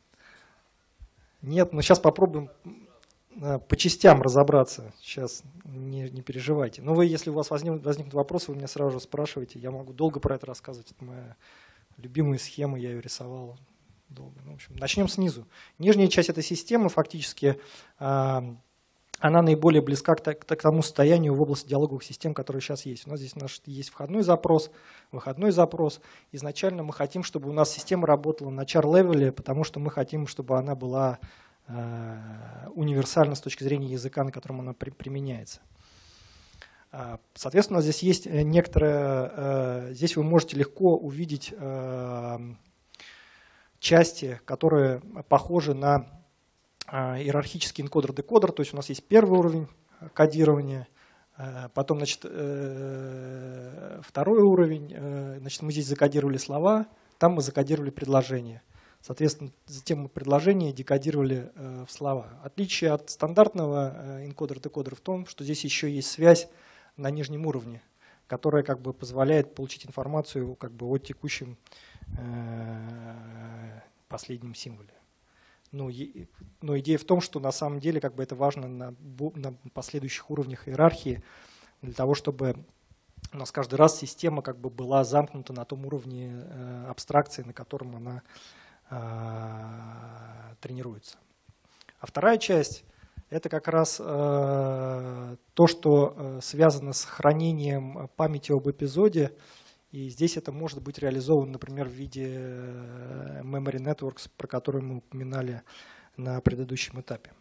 Нет, но сейчас попробуем по частям разобраться. Сейчас не переживайте. Но вы, если у вас возникнут вопросы, вы меня сразу же спрашиваете. Я могу долго про это рассказывать. Это моя любимая схема, я ее рисовал долго. Ну, в общем, начнем снизу. Нижняя часть этой системы фактически она наиболее близка к тому состоянию в области диалоговых систем, которые сейчас есть. У нас здесь есть входной запрос, выходной запрос. Изначально мы хотим, чтобы у нас система работала на char-левеле, потому что мы хотим, чтобы она была универсальна с точки зрения языка, на котором она применяется. Соответственно, здесь есть некоторые, здесь вы можете легко увидеть части, которые похожи на иерархический энкодер-декодер, то есть у нас есть первый уровень кодирования, потом, значит, второй уровень, значит, мы здесь закодировали слова, там мы закодировали предложения. Соответственно, затем мы предложения декодировали в слова. Отличие от стандартного энкодер-декодера в том, что здесь еще есть связь на нижнем уровне, которая как бы позволяет получить информацию как бы о текущем последнем символе. Но идея в том, что на самом деле как бы это важно на последующих уровнях иерархии, для того, чтобы у нас каждый раз система как бы была замкнута на том уровне абстракции, на котором она тренируется. А вторая часть – это как раз то, что связано с хранением памяти об эпизоде. И здесь это может быть реализовано, например, в виде Memory Networks, про который мы упоминали на предыдущем этапе.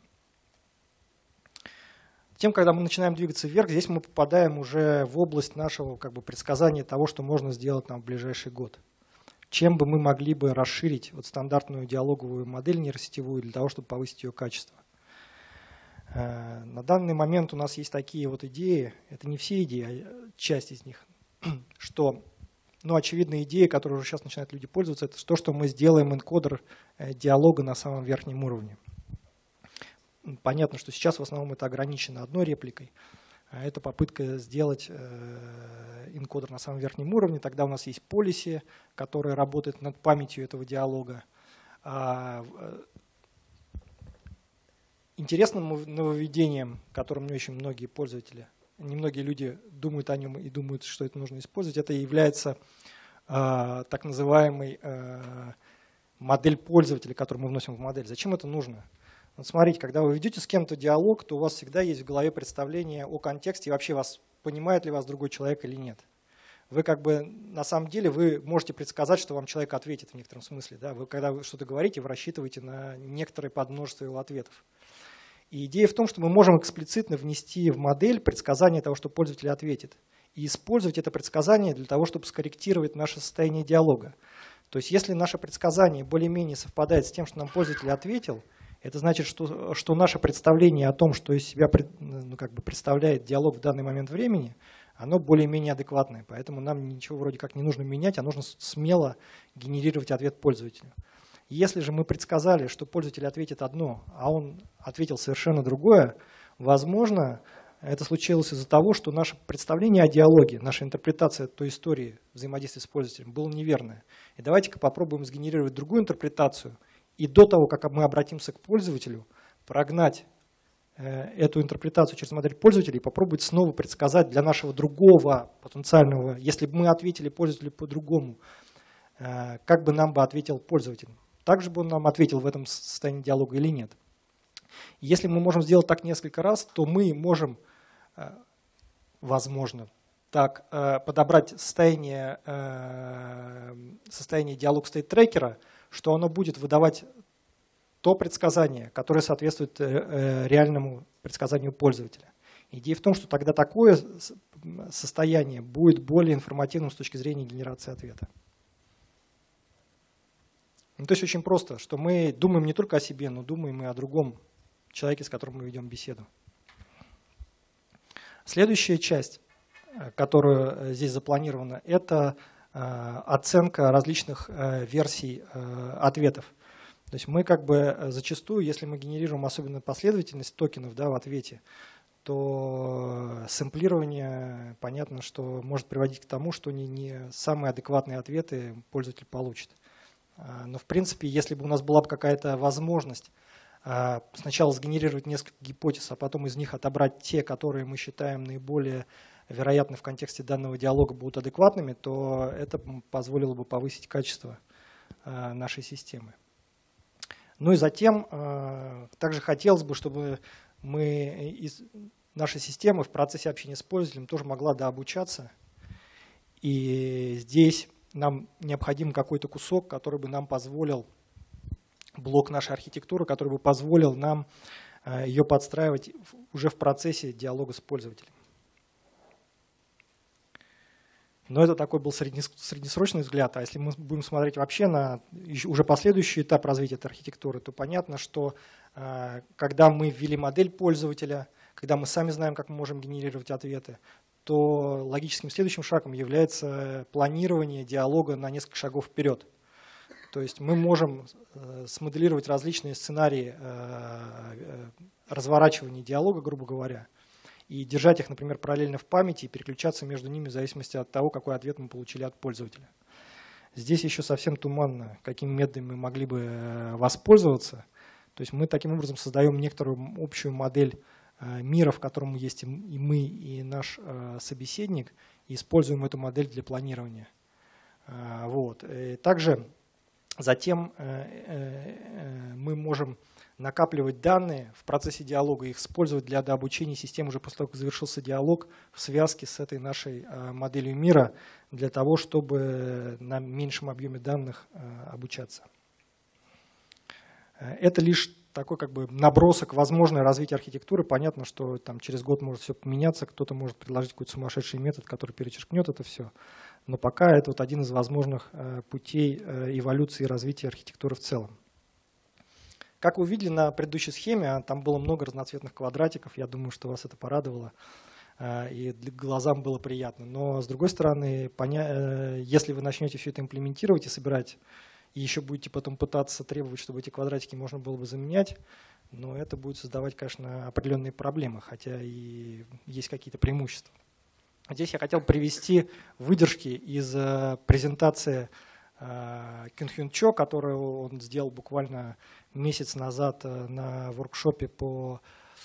Тем, когда мы начинаем двигаться вверх, здесь мы попадаем уже в область нашего как бы предсказания того, что можно сделать нам в ближайший год. Чем бы мы могли бы расширить вот стандартную диалоговую модель нейросетевую для того, чтобы повысить ее качество. На данный момент у нас есть такие вот идеи, это не все идеи, а часть из них, что, ну, очевидная идея, которой уже сейчас начинают люди пользоваться, это то, что мы сделаем энкодер диалога на самом верхнем уровне. Понятно, что сейчас в основном это ограничено одной репликой. Это попытка сделать энкодер на самом верхнем уровне. Тогда у нас есть policy, которая работает над памятью этого диалога. Интересным нововведением, которым не очень многие пользователи, немногие люди думают о нем и думают, что это нужно использовать, это является так называемый модель пользователя, которую мы вносим в модель. Зачем это нужно? Вот смотрите, когда вы ведете с кем-то диалог, то у вас всегда есть в голове представление о контексте и вообще понимает ли вас другой человек или нет. Вы как бы на самом деле вы можете предсказать, что вам человек ответит в некотором смысле. Да? Когда вы что-то говорите, вы рассчитываете на некоторое подмножество его ответов. И идея в том, что мы можем эксплицитно внести в модель предсказание того, что пользователь ответит, и использовать это предсказание для того, чтобы скорректировать наше состояние диалога. То есть если наше предсказание более-менее совпадает с тем, что нам пользователь ответил, это значит, что наше представление о том, что из себя представляет диалог в данный момент времени, оно более-менее адекватное. Поэтому нам ничего вроде как не нужно менять, а нужно смело генерировать ответ пользователю. Если же мы предсказали, что пользователь ответит одно, а он ответил совершенно другое, возможно, это случилось из-за того, что наше представление о диалоге, наша интерпретация той истории взаимодействия с пользователем была неверная. И давайте-ка попробуем сгенерировать другую интерпретацию, и до того, как мы обратимся к пользователю, прогнать эту интерпретацию через модель пользователя и попробовать снова предсказать для нашего другого потенциального, если бы мы ответили пользователю по-другому, как бы нам бы ответил пользователь. Так же бы он нам ответил в этом состоянии диалога или нет. Если мы можем сделать так несколько раз, то мы можем, возможно, так подобрать состояние диалог-стейт-трекера, что оно будет выдавать то предсказание, которое соответствует реальному предсказанию пользователя. Идея в том, что тогда такое состояние будет более информативным с точки зрения генерации ответа. Ну, то есть очень просто, что мы думаем не только о себе, но думаем и о другом человеке, с которым мы ведем беседу. Следующая часть, которая здесь запланирована, это оценка различных версий ответов. То есть мы как бы зачастую, если мы генерируем особенно последовательность токенов, да, в ответе, то сэмплирование, понятно, что может приводить к тому, что не самые адекватные ответы пользователь получит. Но в принципе, если бы у нас была бы какая-то возможность сначала сгенерировать несколько гипотез, а потом из них отобрать те, которые мы считаем наиболее вероятны в контексте данного диалога, будут адекватными, то это позволило бы повысить качество нашей системы. Ну и затем также хотелось бы, чтобы наша система в процессе общения с пользователем тоже могла дообучаться. И здесь нам необходим какой-то кусок, который бы нам позволил, блок нашей архитектуры, который бы позволил нам ее подстраивать уже в процессе диалога с пользователем. Но это такой был среднесрочный взгляд. А если мы будем смотреть вообще на уже последующий этап развития этой архитектуры, то понятно, что когда мы ввели модель пользователя, когда мы сами знаем, как мы можем генерировать ответы, то логическим следующим шагом является планирование диалога на несколько шагов вперед. То есть мы можем смоделировать различные сценарии разворачивания диалога, грубо говоря, и держать их, например, параллельно в памяти и переключаться между ними в зависимости от того, какой ответ мы получили от пользователя. Здесь еще совсем туманно, какими методами мы могли бы воспользоваться. То есть мы таким образом создаем некоторую общую модель мира, в котором есть и мы, и наш собеседник, и используем эту модель для планирования. Вот. И также затем мы можем накапливать данные в процессе диалога, их использовать для дообучения системы уже после того, как завершился диалог, в связке с этой нашей моделью мира, для того, чтобы на меньшем объеме данных обучаться. Это лишь такой как бы набросок возможное развитие архитектуры. Понятно, что там через год может все поменяться, кто-то может предложить какой-то сумасшедший метод, который перечеркнет это все. Но пока это вот один из возможных путей эволюции и развития архитектуры в целом. Как вы увидели на предыдущей схеме, там было много разноцветных квадратиков. Я думаю, что вас это порадовало и глазам было приятно. Но с другой стороны, если вы начнете все это имплементировать и собирать, и еще будете потом пытаться требовать, чтобы эти квадратики можно было бы заменять, но это будет создавать, конечно, определенные проблемы, хотя и есть какие-то преимущества. Здесь я хотел привести выдержки из презентации Кюн-Хён Чо, которую он сделал буквально месяц назад на воркшопе по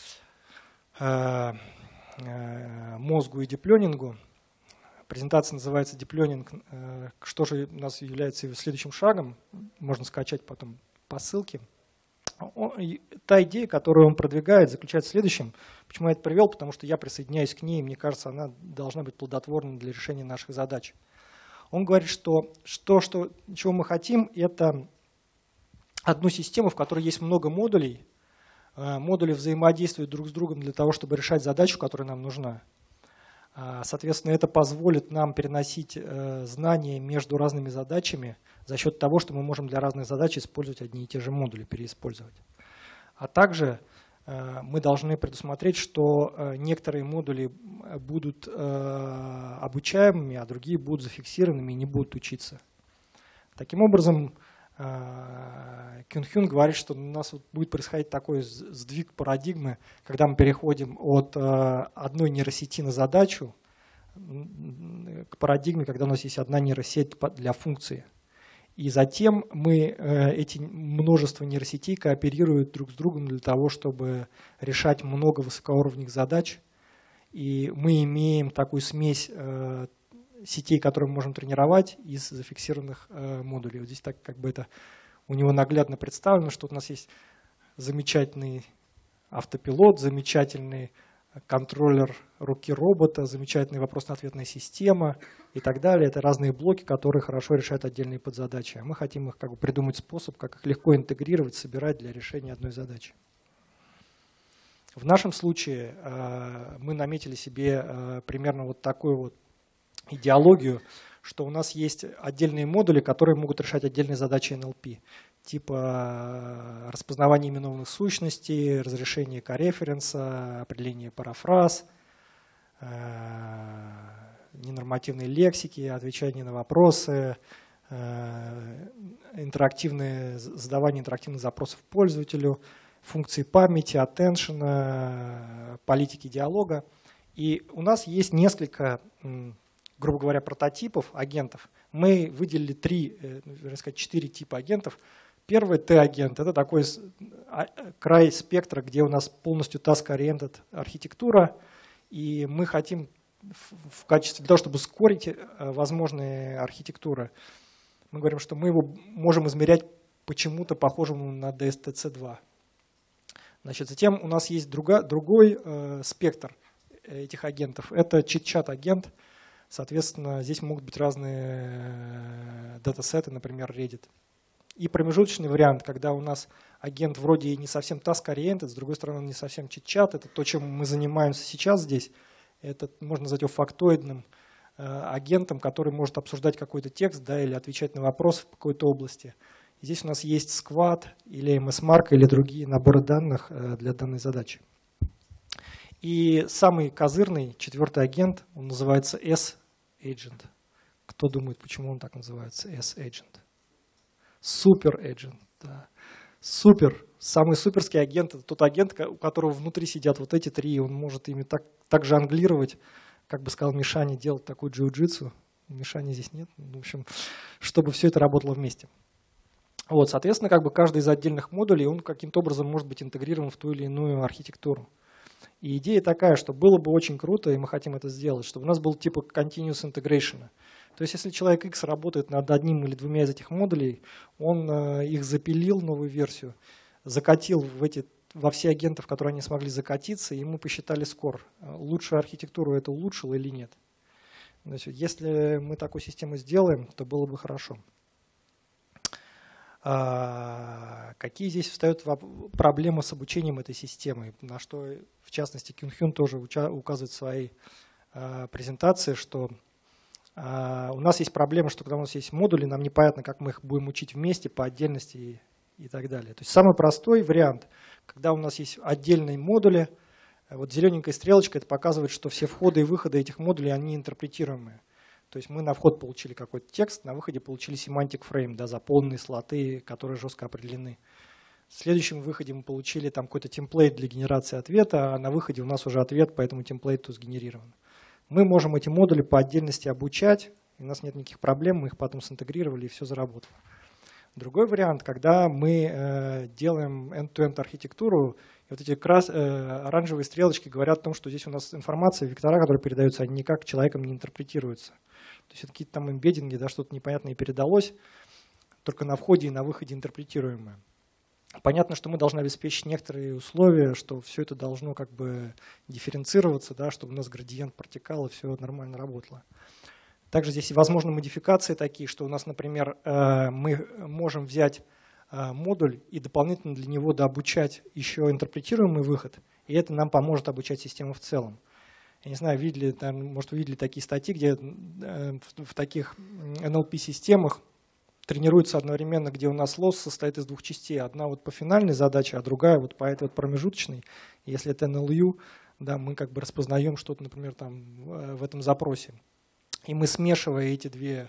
мозгу и диплёнингу. Презентация называется «Диплёнинг. Что же у нас является следующим шагом?» Можно скачать потом по ссылке. Та идея, которую он продвигает, заключается в следующем. Почему я это привел? Потому что я присоединяюсь к ней, и мне кажется, она должна быть плодотворной для решения наших задач. Он говорит, что чего мы хотим, это одну систему, в которой есть много модулей. Модули взаимодействуют друг с другом для того, чтобы решать задачу, которая нам нужна. Соответственно, это позволит нам переносить знания между разными задачами за счет того, что мы можем для разных задач использовать одни и те же модули, переиспользовать. А также мы должны предусмотреть, что некоторые модули будут обучаемыми, а другие будут зафиксированными и не будут учиться. Таким образом, Кюн-Хюн говорит, что у нас вот будет происходить такой сдвиг парадигмы, когда мы переходим от одной нейросети на задачу к парадигме, когда у нас есть одна нейросеть для функции. И затем эти множество нейросетей кооперируют друг с другом для того, чтобы решать много высокоуровневых задач. И мы имеем такую смесь сетей, которые мы можем тренировать из зафиксированных модулей. Вот здесь так как бы это у него наглядно представлено, что у нас есть замечательный автопилот, замечательный контроллер руки робота, замечательная вопросно-ответная система и так далее. Это разные блоки, которые хорошо решают отдельные подзадачи. А мы хотим их как бы придумать способ, как их легко интегрировать, собирать для решения одной задачи. В нашем случае мы наметили себе примерно вот такую вот идеологию, что у нас есть отдельные модули, которые могут решать отдельные задачи NLP, типа распознавание именованных сущностей, разрешение корреференса, определение парафраз, ненормативной лексики, отвечание на вопросы, задавание интерактивных запросов пользователю, функции памяти, attention, политики диалога. И у нас есть несколько, грубо говоря, прототипов агентов. Мы выделили 4 типа агентов. Первый T-агент – это такой край спектра, где у нас полностью task-oriented архитектура. И мы хотим в качестве того, чтобы ускорить возможные архитектуры, мы говорим, что мы его можем измерять почему-то похожему на DSTC2. Значит, затем у нас есть другой спектр этих агентов. Это чит-чат-агент. Соответственно, здесь могут быть разные датасеты, например, Reddit. И промежуточный вариант, когда у нас агент вроде и не совсем task-oriented, с другой стороны, не совсем чит-чат. Это то, чем мы занимаемся сейчас здесь. Это можно назвать его фактоидным агентом, который может обсуждать какой-то текст, да, или отвечать на вопросы в какой-то области. И здесь у нас есть Squad или MS-Mark или другие наборы данных для данной задачи. И самый козырный, четвертый агент, он называется S-Agent. Кто думает, почему он так называется, S-Agent? Супер-Agent, да. Супер. Самый суперский агент – это тот агент, у которого внутри сидят вот эти три, и он может ими так жонглировать, как бы сказал Мишаня, делать такую джиу-джитсу. Мишани здесь нет. В общем, чтобы все это работало вместе. Вот, соответственно, как бы каждый из отдельных модулей, он каким-то образом может быть интегрирован в ту или иную архитектуру. И идея такая, что было бы очень круто, и мы хотим это сделать, чтобы у нас был типа continuous integration. То есть если человек X работает над одним или двумя из этих модулей, он их запилил, новую версию, закатил во все агенты, в которые они смогли закатиться, и ему посчитали скор. Лучшую архитектуру это улучшило или нет. Значит, если мы такую систему сделаем, то было бы хорошо. Какие здесь встают проблемы с обучением этой системы? На что, в частности, Кюн-Хюн тоже указывает в своей презентации, что у нас есть проблема, что когда у нас есть модули, нам непонятно, как мы их будем учить вместе, по отдельности и так далее. То есть самый простой вариант, когда у нас есть отдельные модули, вот зелененькая стрелочка, это показывает, что все входы и выходы этих модулей, они интерпретируемые. То есть мы на вход получили какой-то текст, на выходе получили semantic frame, да, заполненные слоты, которые жестко определены. В следующем выходе мы получили там какой-то темплейт для генерации ответа, а на выходе у нас уже ответ по этому темплейту сгенерирован. Мы можем эти модули по отдельности обучать, и у нас нет никаких проблем, мы их потом синтегрировали, и все заработало. Другой вариант, когда мы делаем end-to-end архитектуру, и вот эти оранжевые стрелочки говорят о том, что здесь у нас информация, вектора, которые передаются, они никак человеком не интерпретируются. То есть это какие-то там эмбеддинги, да, что-то непонятное передалось, только на входе и на выходе интерпретируемое. Понятно, что мы должны обеспечить некоторые условия, что все это должно как бы дифференцироваться, да, чтобы у нас градиент протекал и все нормально работало. Также здесь возможны модификации такие, что у нас, например, мы можем взять модуль и дополнительно для него дообучать еще интерпретируемый выход, и это нам поможет обучать систему в целом. Я не знаю, может, вы видели такие статьи, где в таких NLP-системах тренируется одновременно, где у нас лосс состоит из двух частей. Одна вот по финальной задаче, а другая вот по этой вот промежуточной. Если это NLU, да, мы как бы распознаем что-то, например, там в этом запросе. И мы, смешивая эти две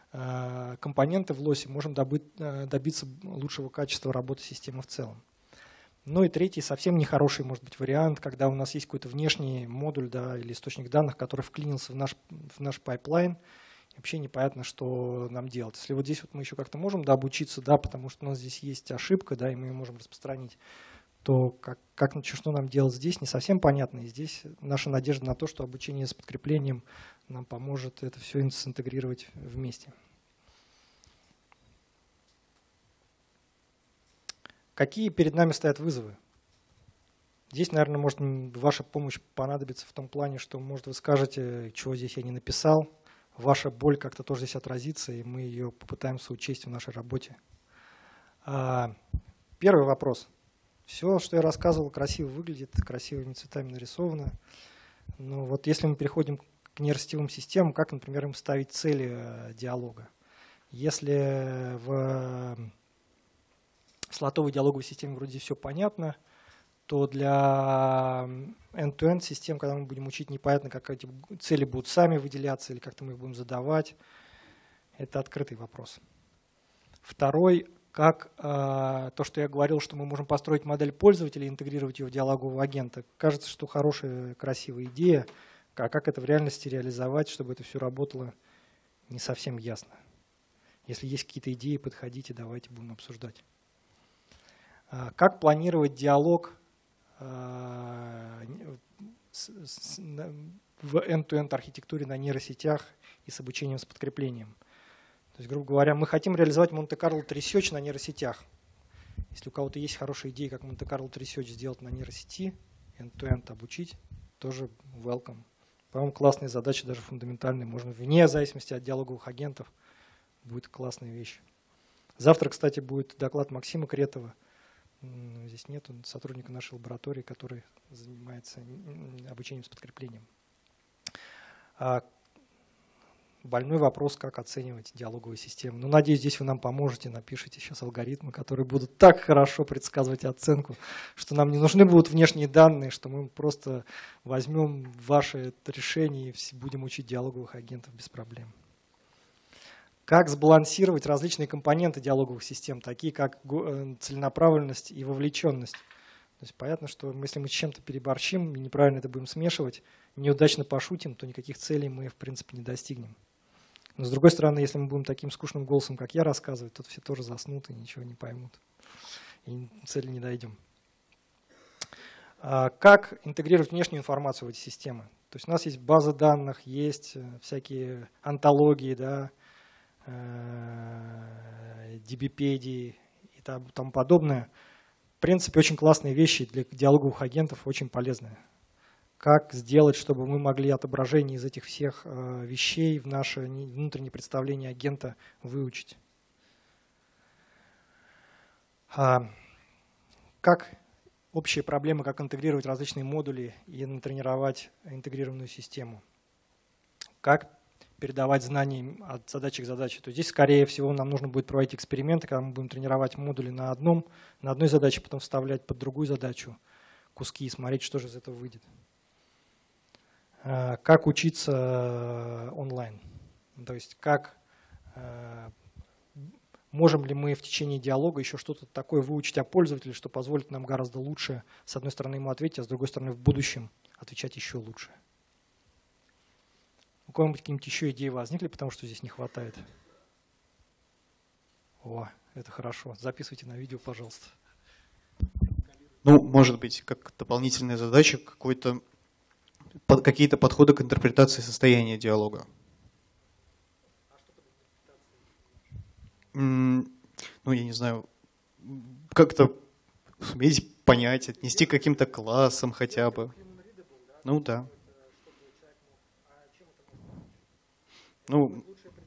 компоненты в лоссе, можем добиться лучшего качества работы системы в целом. Ну и третий, совсем нехороший может быть вариант, когда у нас есть какой-то внешний модуль, да, или источник данных, который вклинился в наш пайплайн, и вообще непонятно, что нам делать. Если вот здесь вот мы еще как-то можем дообучиться, да, потому что у нас здесь есть ошибка, да, и мы ее можем распространить, то что нам делать здесь, не совсем понятно. И здесь наша надежда на то, что обучение с подкреплением нам поможет это все синтегрировать вместе. Какие перед нами стоят вызовы? Здесь, наверное, может ваша помощь понадобится в том плане, что, может, вы скажете, чего здесь я не написал, ваша боль как-то тоже здесь отразится, и мы ее попытаемся учесть в нашей работе. Первый вопрос. Все, что я рассказывал, красиво выглядит, красивыми цветами нарисовано. Но вот если мы переходим к нейросетевым системам, как, например, им ставить цели диалога? Если в слотовой диалоговой системе вроде все понятно, то для end-to-end систем, когда мы будем учить, непонятно, как эти цели будут сами выделяться или как-то мы их будем задавать, это открытый вопрос. Второй, как то, что я говорил, что мы можем построить модель пользователя и интегрировать ее в диалогового агента. Кажется, что хорошая, красивая идея, а как это в реальности реализовать, чтобы это все работало, не совсем ясно. Если есть какие-то идеи, подходите, давайте будем обсуждать. Как планировать диалог в end-to-end архитектуре на нейросетях и с обучением с подкреплением? То есть, грубо говоря, мы хотим реализовать Monte-Carlo Research на нейросетях. Если у кого-то есть хорошая идея, как Monte-Carlo Research сделать на нейросети, end-to-end обучить, тоже welcome. По-моему, классные задачи, даже фундаментальные, можно вне зависимости от диалоговых агентов, будет классная вещь. Завтра, кстати, будет доклад Максима Кретова. Здесь нет, он сотрудник нашей лаборатории, который занимается обучением с подкреплением. Больной вопрос, как оценивать диалоговую систему. Ну, надеюсь, здесь вы нам поможете, напишите сейчас алгоритмы, которые будут так хорошо предсказывать оценку, что нам не нужны будут внешние данные, что мы просто возьмем ваше решение и будем учить диалоговых агентов без проблем. Как сбалансировать различные компоненты диалоговых систем, такие как целенаправленность и вовлеченность. То есть понятно, что если мы с чем-то переборщим и неправильно это будем смешивать, неудачно пошутим, то никаких целей мы в принципе не достигнем. Но с другой стороны, если мы будем таким скучным голосом, как я, рассказывать, то все тоже заснут и ничего не поймут. И цели не дойдем. Как интегрировать внешнюю информацию в эти системы? То есть у нас есть база данных, есть всякие антологии, да, DBpedia и тому подобное. В принципе, очень классные вещи для диалоговых агентов, очень полезные. Как сделать, чтобы мы могли отображение из этих всех вещей в наше внутреннее представление агента выучить? Как общие проблемы, как интегрировать различные модули и натренировать интегрированную систему? Как передавать знания от задачи к задаче. То есть здесь, скорее всего, нам нужно будет проводить эксперименты, когда мы будем тренировать модули на одной задаче, потом вставлять под другую задачу куски и смотреть, что же из этого выйдет. Как учиться онлайн. То есть можем ли мы в течение диалога еще что-то такое выучить о пользователе, что позволит нам гораздо лучше, с одной стороны, ему ответить, а с другой стороны, в будущем отвечать еще лучше. У кого-нибудь какие-нибудь еще идеи возникли, потому что здесь не хватает? О, это хорошо. Записывайте на видео, пожалуйста. Ну, может быть, как дополнительная задача какие-то подходы к интерпретации состояния диалога. Ну, я не знаю, как-то суметь понять, отнести к каким-то классам хотя бы. Ну, да. Ну,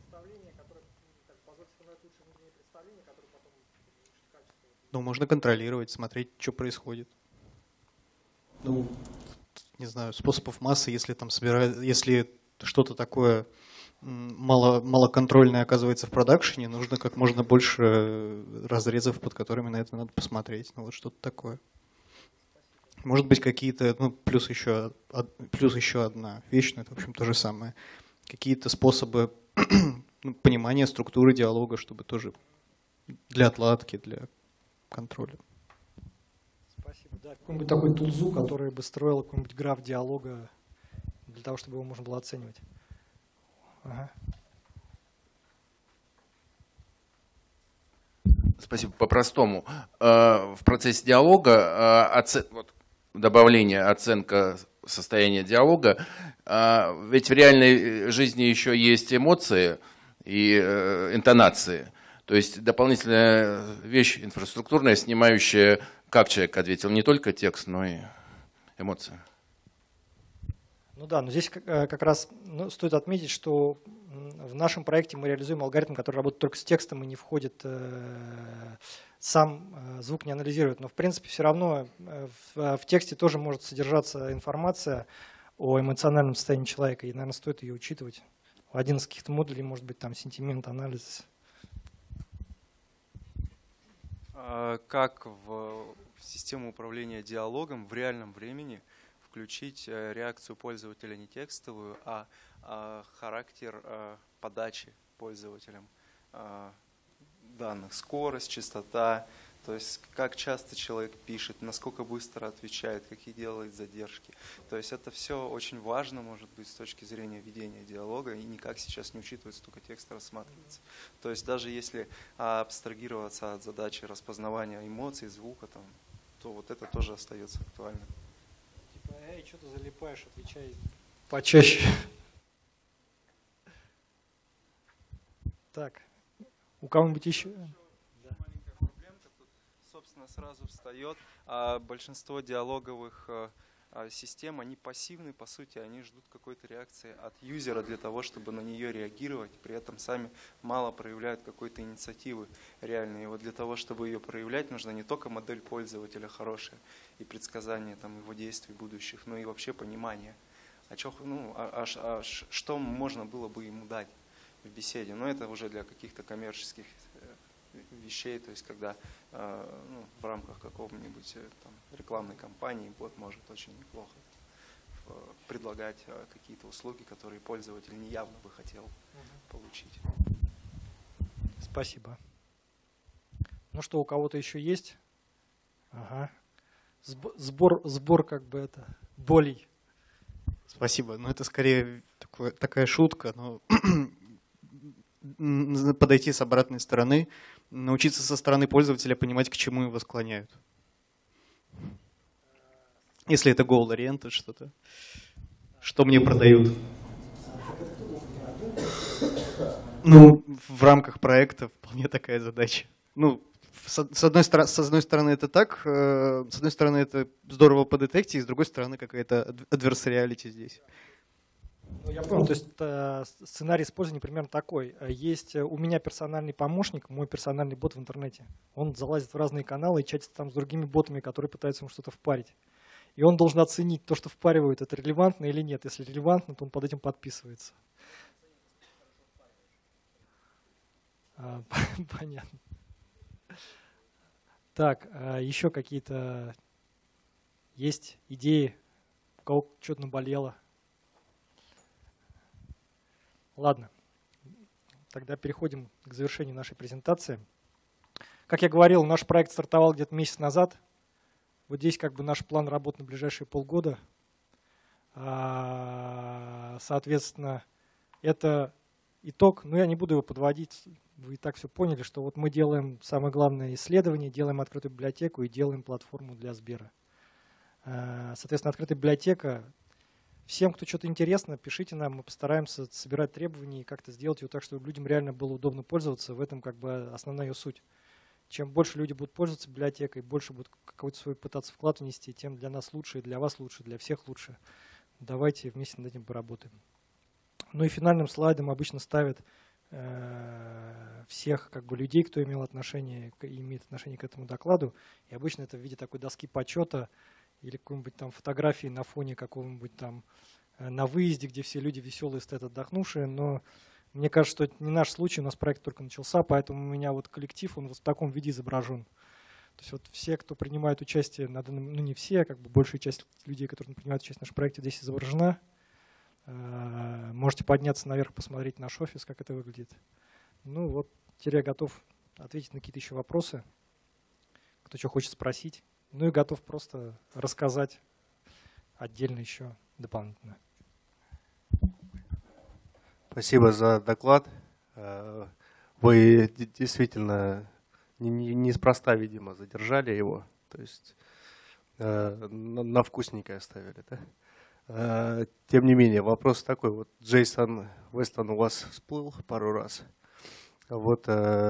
можно контролировать, смотреть, что происходит. Ну, не знаю, способов массы, если там если что-то такое малоконтрольное оказывается в продакшене, нужно как можно больше разрезов, под которыми на это надо посмотреть. Ну, вот что-то такое. Может быть, какие-то, плюс еще одна вещь, но это, в общем, то же самое. Какие-то способы понимание структуры диалога, чтобы тоже для отладки, для контроля. Спасибо. Да, какой-нибудь такой тулзу, который бы строил какой-нибудь граф диалога для того, чтобы его можно было оценивать. Ага. Спасибо. По-простому. В процессе диалога добавление, оценка состояния диалога, ведь в реальной жизни еще есть эмоции и интонации. То есть дополнительная вещь инфраструктурная, снимающая, как человек ответил, не только текст, но и эмоции. Ну да, но здесь как раз стоит отметить, что в нашем проекте мы реализуем алгоритм, который работает только с текстом и не входит, сам звук не анализирует. Но в принципе все равно в тексте тоже может содержаться информация о эмоциональном состоянии человека, и, наверное, стоит ее учитывать. Один из каких-то модулей может быть там сентимент, анализ. Как в систему управления диалогом в реальном времени включить реакцию пользователя не текстовую, а характер подачи пользователям данных, скорость, частота, то есть как часто человек пишет, насколько быстро отвечает, какие делает задержки. То есть это все очень важно, может быть, с точки зрения ведения диалога, и никак сейчас не учитывается, только текст рассматривается. То есть даже если абстрагироваться от задачи распознавания эмоций, звука, там, то вот это тоже остается актуальным. Типа, эй, что ты залипаешь, отвечай почаще. Так, у кого-нибудь еще? Маленькая проблемка тут, собственно, сразу встает. Большинство диалоговых систем, они пассивны, по сути, они ждут какой-то реакции от юзера для того, чтобы на нее реагировать, при этом сами мало проявляют какой-то инициативы реальной. И вот для того, чтобы ее проявлять, нужна не только модель пользователя хорошая и предсказание там, его действий будущих, но и вообще понимание, что можно было бы ему дать в беседе. Но это уже для каких-то коммерческих вещей, то есть когда в рамках какого-нибудь рекламной кампании бот может очень неплохо предлагать какие-то услуги, которые пользователь неявно бы хотел получить. Спасибо. Ну что, у кого-то еще есть? Ага. Сбор как бы это, болей. Спасибо. Ну, это скорее такая шутка, но подойти с обратной стороны, научиться со стороны пользователя понимать, к чему его склоняют. Если это goal-oriented что-то, что мне продают. Ну, в рамках проекта вполне такая задача. Ну, с одной стороны это так, с одной стороны это здорово подетектить, с другой стороны какая-то adversariality здесь. Ну, я понял, то есть сценарий использования примерно такой. Есть у меня персональный помощник, мой персональный бот в интернете. Он залазит в разные каналы и чатится там с другими ботами, которые пытаются ему что-то впарить. И он должен оценить то, что впаривают, это релевантно или нет. Если релевантно, то он под этим подписывается. Понятно. Так, еще какие-то есть идеи, у кого что-то наболело? Ладно, тогда переходим к завершению нашей презентации. Как я говорил, наш проект стартовал где-то месяц назад. Вот здесь как бы наш план работы на ближайшие полгода. Соответственно, это итог, но я не буду его подводить. Вы и так все поняли, что вот мы делаем самое главное исследование, делаем открытую библиотеку и делаем платформу для Сбера. Соответственно, открытая библиотека. Всем, кто что-то интересно, пишите нам, мы постараемся собирать требования и как-то сделать ее так, чтобы людям реально было удобно пользоваться. В этом как бы основная ее суть. Чем больше люди будут пользоваться библиотекой, больше будут какой-то свой пытаться вклад внести, тем для нас лучше, и для вас лучше, для всех лучше. Давайте вместе над этим поработаем. Ну и финальным слайдом обычно ставят всех как бы людей, кто имеет отношение к этому докладу. И обычно это в виде такой доски почета или какой-нибудь там фотографии на фоне какого-нибудь там на выезде, где все люди веселые стоят отдохнувшие. Но мне кажется, что это не наш случай, у нас проект только начался, поэтому у меня вот коллектив, он вот в таком виде изображен. То есть вот все, кто принимает участие, ну не все, а как бы большая часть людей, которые принимают участие в нашем проекте, здесь изображена. Можете подняться наверх, посмотреть наш офис, как это выглядит. Ну вот, теперь я готов ответить на какие-то еще вопросы, кто что хочет спросить. Ну и готов просто рассказать отдельно еще дополнительно. Спасибо за доклад. Вы действительно неспроста, видимо, задержали его. То есть на вкусненькое оставили, да? Тем не менее, вопрос такой. Вот Джейсон Вестон у вас всплыл пару раз. Вот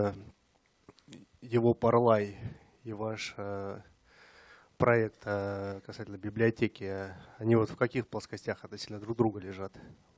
его Parlay и ваш проект касательно библиотеки, они вот в каких плоскостях относительно друг друга лежат?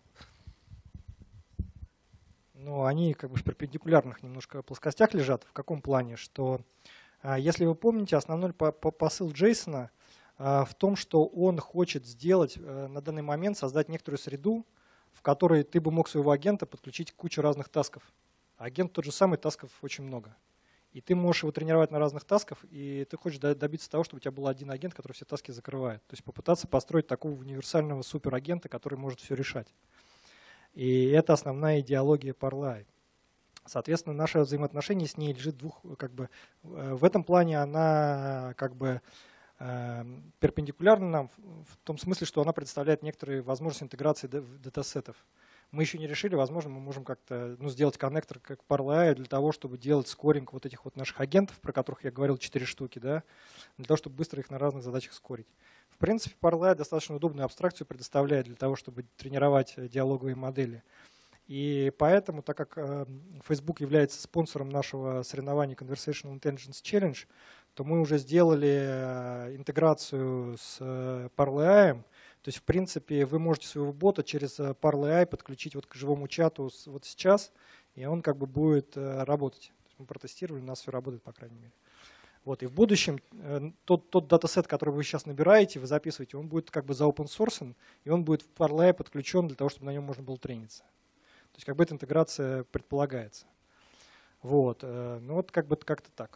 Ну, они как бы в перпендикулярных немножко плоскостях лежат. В каком плане? Что, если вы помните, основной посыл Джейсона в том, что он хочет сделать на данный момент, создать некоторую среду, в которой ты бы мог своего агента подключить к куче разных тасков. Агент тот же самый, тасков очень много. И ты можешь его тренировать на разных тасках, и ты хочешь добиться того, чтобы у тебя был один агент, который все таски закрывает. То есть попытаться построить такого универсального суперагента, который может все решать. И это основная идеология Parlay. Соответственно, наше взаимоотношение с ней лежит в этом плане она перпендикулярна нам в том смысле, что она предоставляет некоторые возможности интеграции датасетов. Мы еще не решили, возможно, мы можем как-то сделать коннектор как Parlay для того, чтобы делать скоринг вот этих вот наших агентов, про которых я говорил, 4 штуки, да, для того, чтобы быстро их на разных задачах скорить. В принципе, Parlay достаточно удобную абстракцию предоставляет для того, чтобы тренировать диалоговые модели. И поэтому, так как Facebook является спонсором нашего соревнования Conversational Intelligence Challenge, то мы уже сделали интеграцию с Parlay. То есть, в принципе, вы можете своего бота через Parlay подключить вот к живому чату вот сейчас, и он как бы будет работать. Мы протестировали, у нас все работает, по крайней мере. Вот, и в будущем тот датасет, который вы сейчас набираете, вы записываете, он будет как бы за open source, и он будет в Parlay подключен для того, чтобы на нем можно было трениться. То есть как бы эта интеграция предполагается. Вот, ну вот как бы как-то так.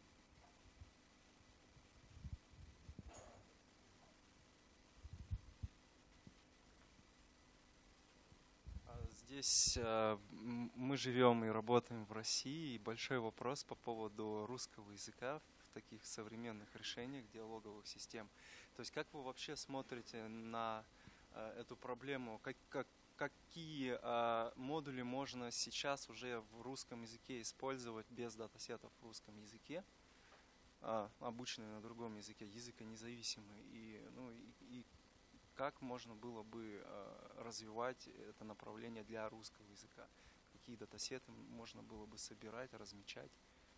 Здесь мы живем и работаем в России, и большой вопрос по поводу русского языка в таких современных решениях диалоговых систем. То есть как вы вообще смотрите на эту проблему? Какие модули можно сейчас уже в русском языке использовать без датасетов в русском языке, обученные на другом языке, языконезависимые, и как можно было бы развивать это направление для русского языка? Какие датасеты можно было бы собирать, размечать?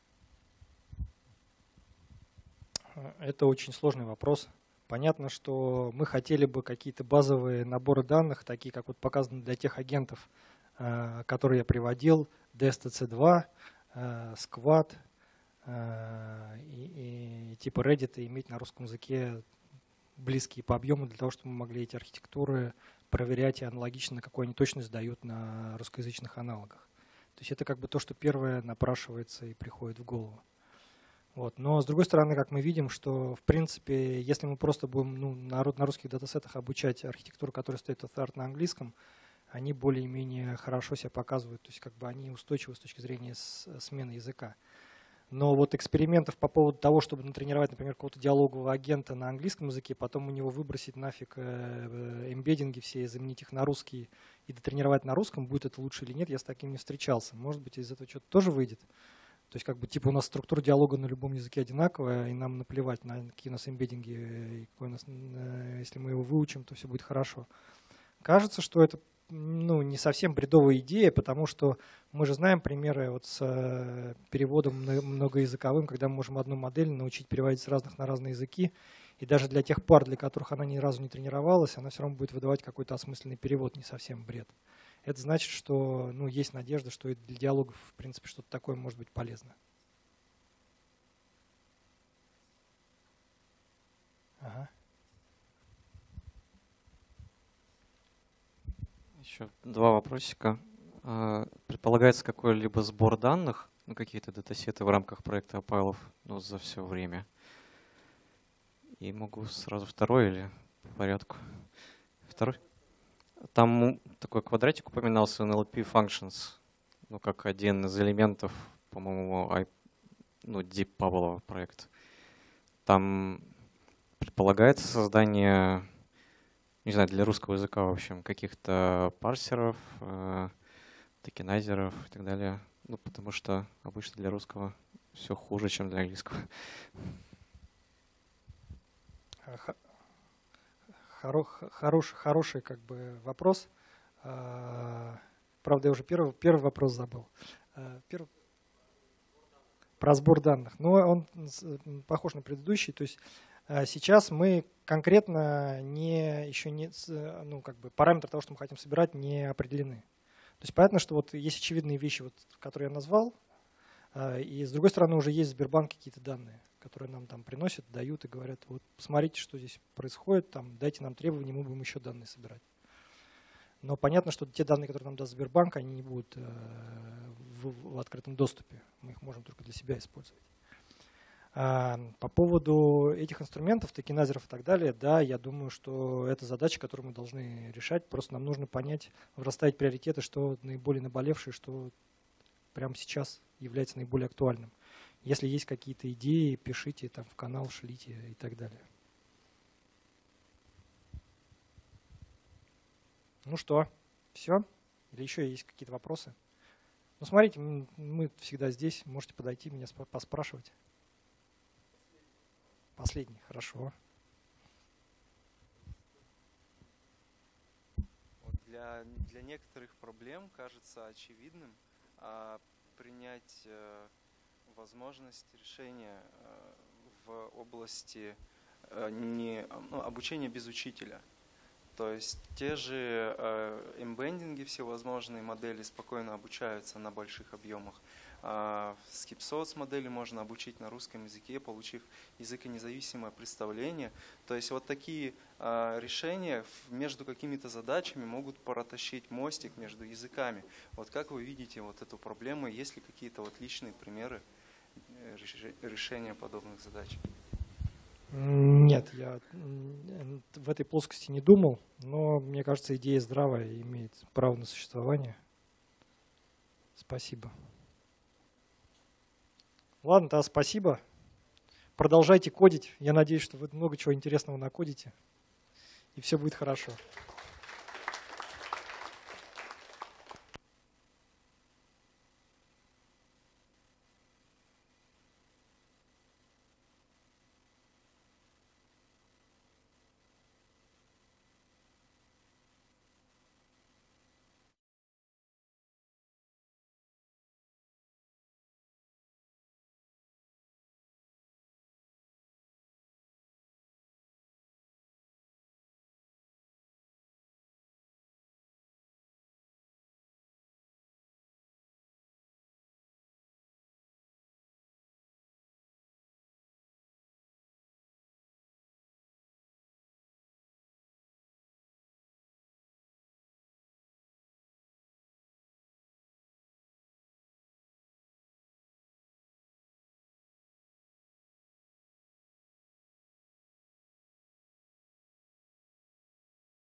Это очень сложный вопрос. Понятно, что мы хотели бы какие-то базовые наборы данных, такие как вот показано для тех агентов, которые я приводил, DSTC2, Squad и типа Reddit, иметь на русском языке близкие по объему для того, чтобы мы могли эти архитектуры проверять и аналогично, какую они точность дают на русскоязычных аналогах. То есть это как бы то, что первое напрашивается и приходит в голову. Вот. Но с другой стороны, как мы видим, что в принципе, если мы просто будем на русских датасетах обучать архитектуру, которая стоит от арт на английском, они более-менее хорошо себя показывают, то есть как бы они устойчивы с точки зрения смены языка. Но вот экспериментов по поводу того, чтобы натренировать, например, какого-то диалогового агента на английском языке, потом у него выбросить нафиг эмбеддинги все, заменить их на русский и дотренировать на русском, будет это лучше или нет, я с таким не встречался. Может быть, из этого что-то тоже выйдет. То есть как бы типа у нас структура диалога на любом языке одинаковая, и нам наплевать на какие у нас эмбеддинги, и какой у нас, если мы его выучим, то все будет хорошо. Кажется, что это не совсем бредовая идея, потому что мы же знаем примеры вот с переводом многоязыковым, когда мы можем одну модель научить переводить с разных на разные языки, и даже для тех пар, для которых она ни разу не тренировалась, она все равно будет выдавать какой-то осмысленный перевод, не совсем бред. Это значит, что есть надежда, что и для диалогов, в принципе, что-то такое может быть полезно. Ага. Еще 2 вопросика. Предполагается какой-либо сбор данных, какие-то датасеты в рамках проекта Apilov, за все время? И могу сразу второй или по порядку? Второй? Там такой квадратик упоминался, NLP Functions, ну, как один из элементов, по-моему, Deep Pavlova проекта. Там предполагается создание, не знаю, для русского языка, в общем, каких-то парсеров, токенайзеров и так далее. Ну, потому что обычно для русского все хуже, чем для английского. Хороший как бы вопрос. Правда, я уже первый вопрос забыл. Про сбор данных. Но он похож на предыдущий. То есть сейчас мы конкретно еще не, ну, как бы параметры того, что мы хотим собирать, не определены. То есть понятно, что вот есть очевидные вещи, вот, которые я назвал, и с другой стороны уже есть в Сбербанке какие-то данные, которые нам там приносят, дают и говорят, вот посмотрите, что здесь происходит, там, дайте нам требования, мы будем еще данные собирать. Но понятно, что те данные, которые нам даст Сбербанк, они не будут в открытом доступе. Мы их можем только для себя использовать. По поводу этих инструментов, токенайзеров и так далее, да, я думаю, что это задача, которую мы должны решать. Просто нам нужно понять, расставить приоритеты, что наиболее наболевшее, что прямо сейчас является наиболее актуальным. Если есть какие-то идеи, пишите там в канал, шлите и так далее. Ну что, все? Или еще есть какие-то вопросы? Ну, смотрите, мы всегда здесь, можете подойти, меня поспрашивать. Последний, хорошо. Вот для некоторых проблем кажется очевидным принять возможность решения в области обучения без учителя. То есть те же эмбендинги, всевозможные модели спокойно обучаются на больших объемах. Skipsource модели можно обучить на русском языке, получив языконезависимое представление. То есть вот такие решения между какими-то задачами могут протащить мостик между языками. Вот как вы видите вот эту проблему? Есть ли какие-то вот личные примеры решения подобных задач? Нет, я в этой плоскости не думал, но мне кажется, идея здравая и имеет право на существование. Спасибо. Ладно, тогда спасибо. Продолжайте кодить. Я надеюсь, что вы много чего интересного накодите, и все будет хорошо.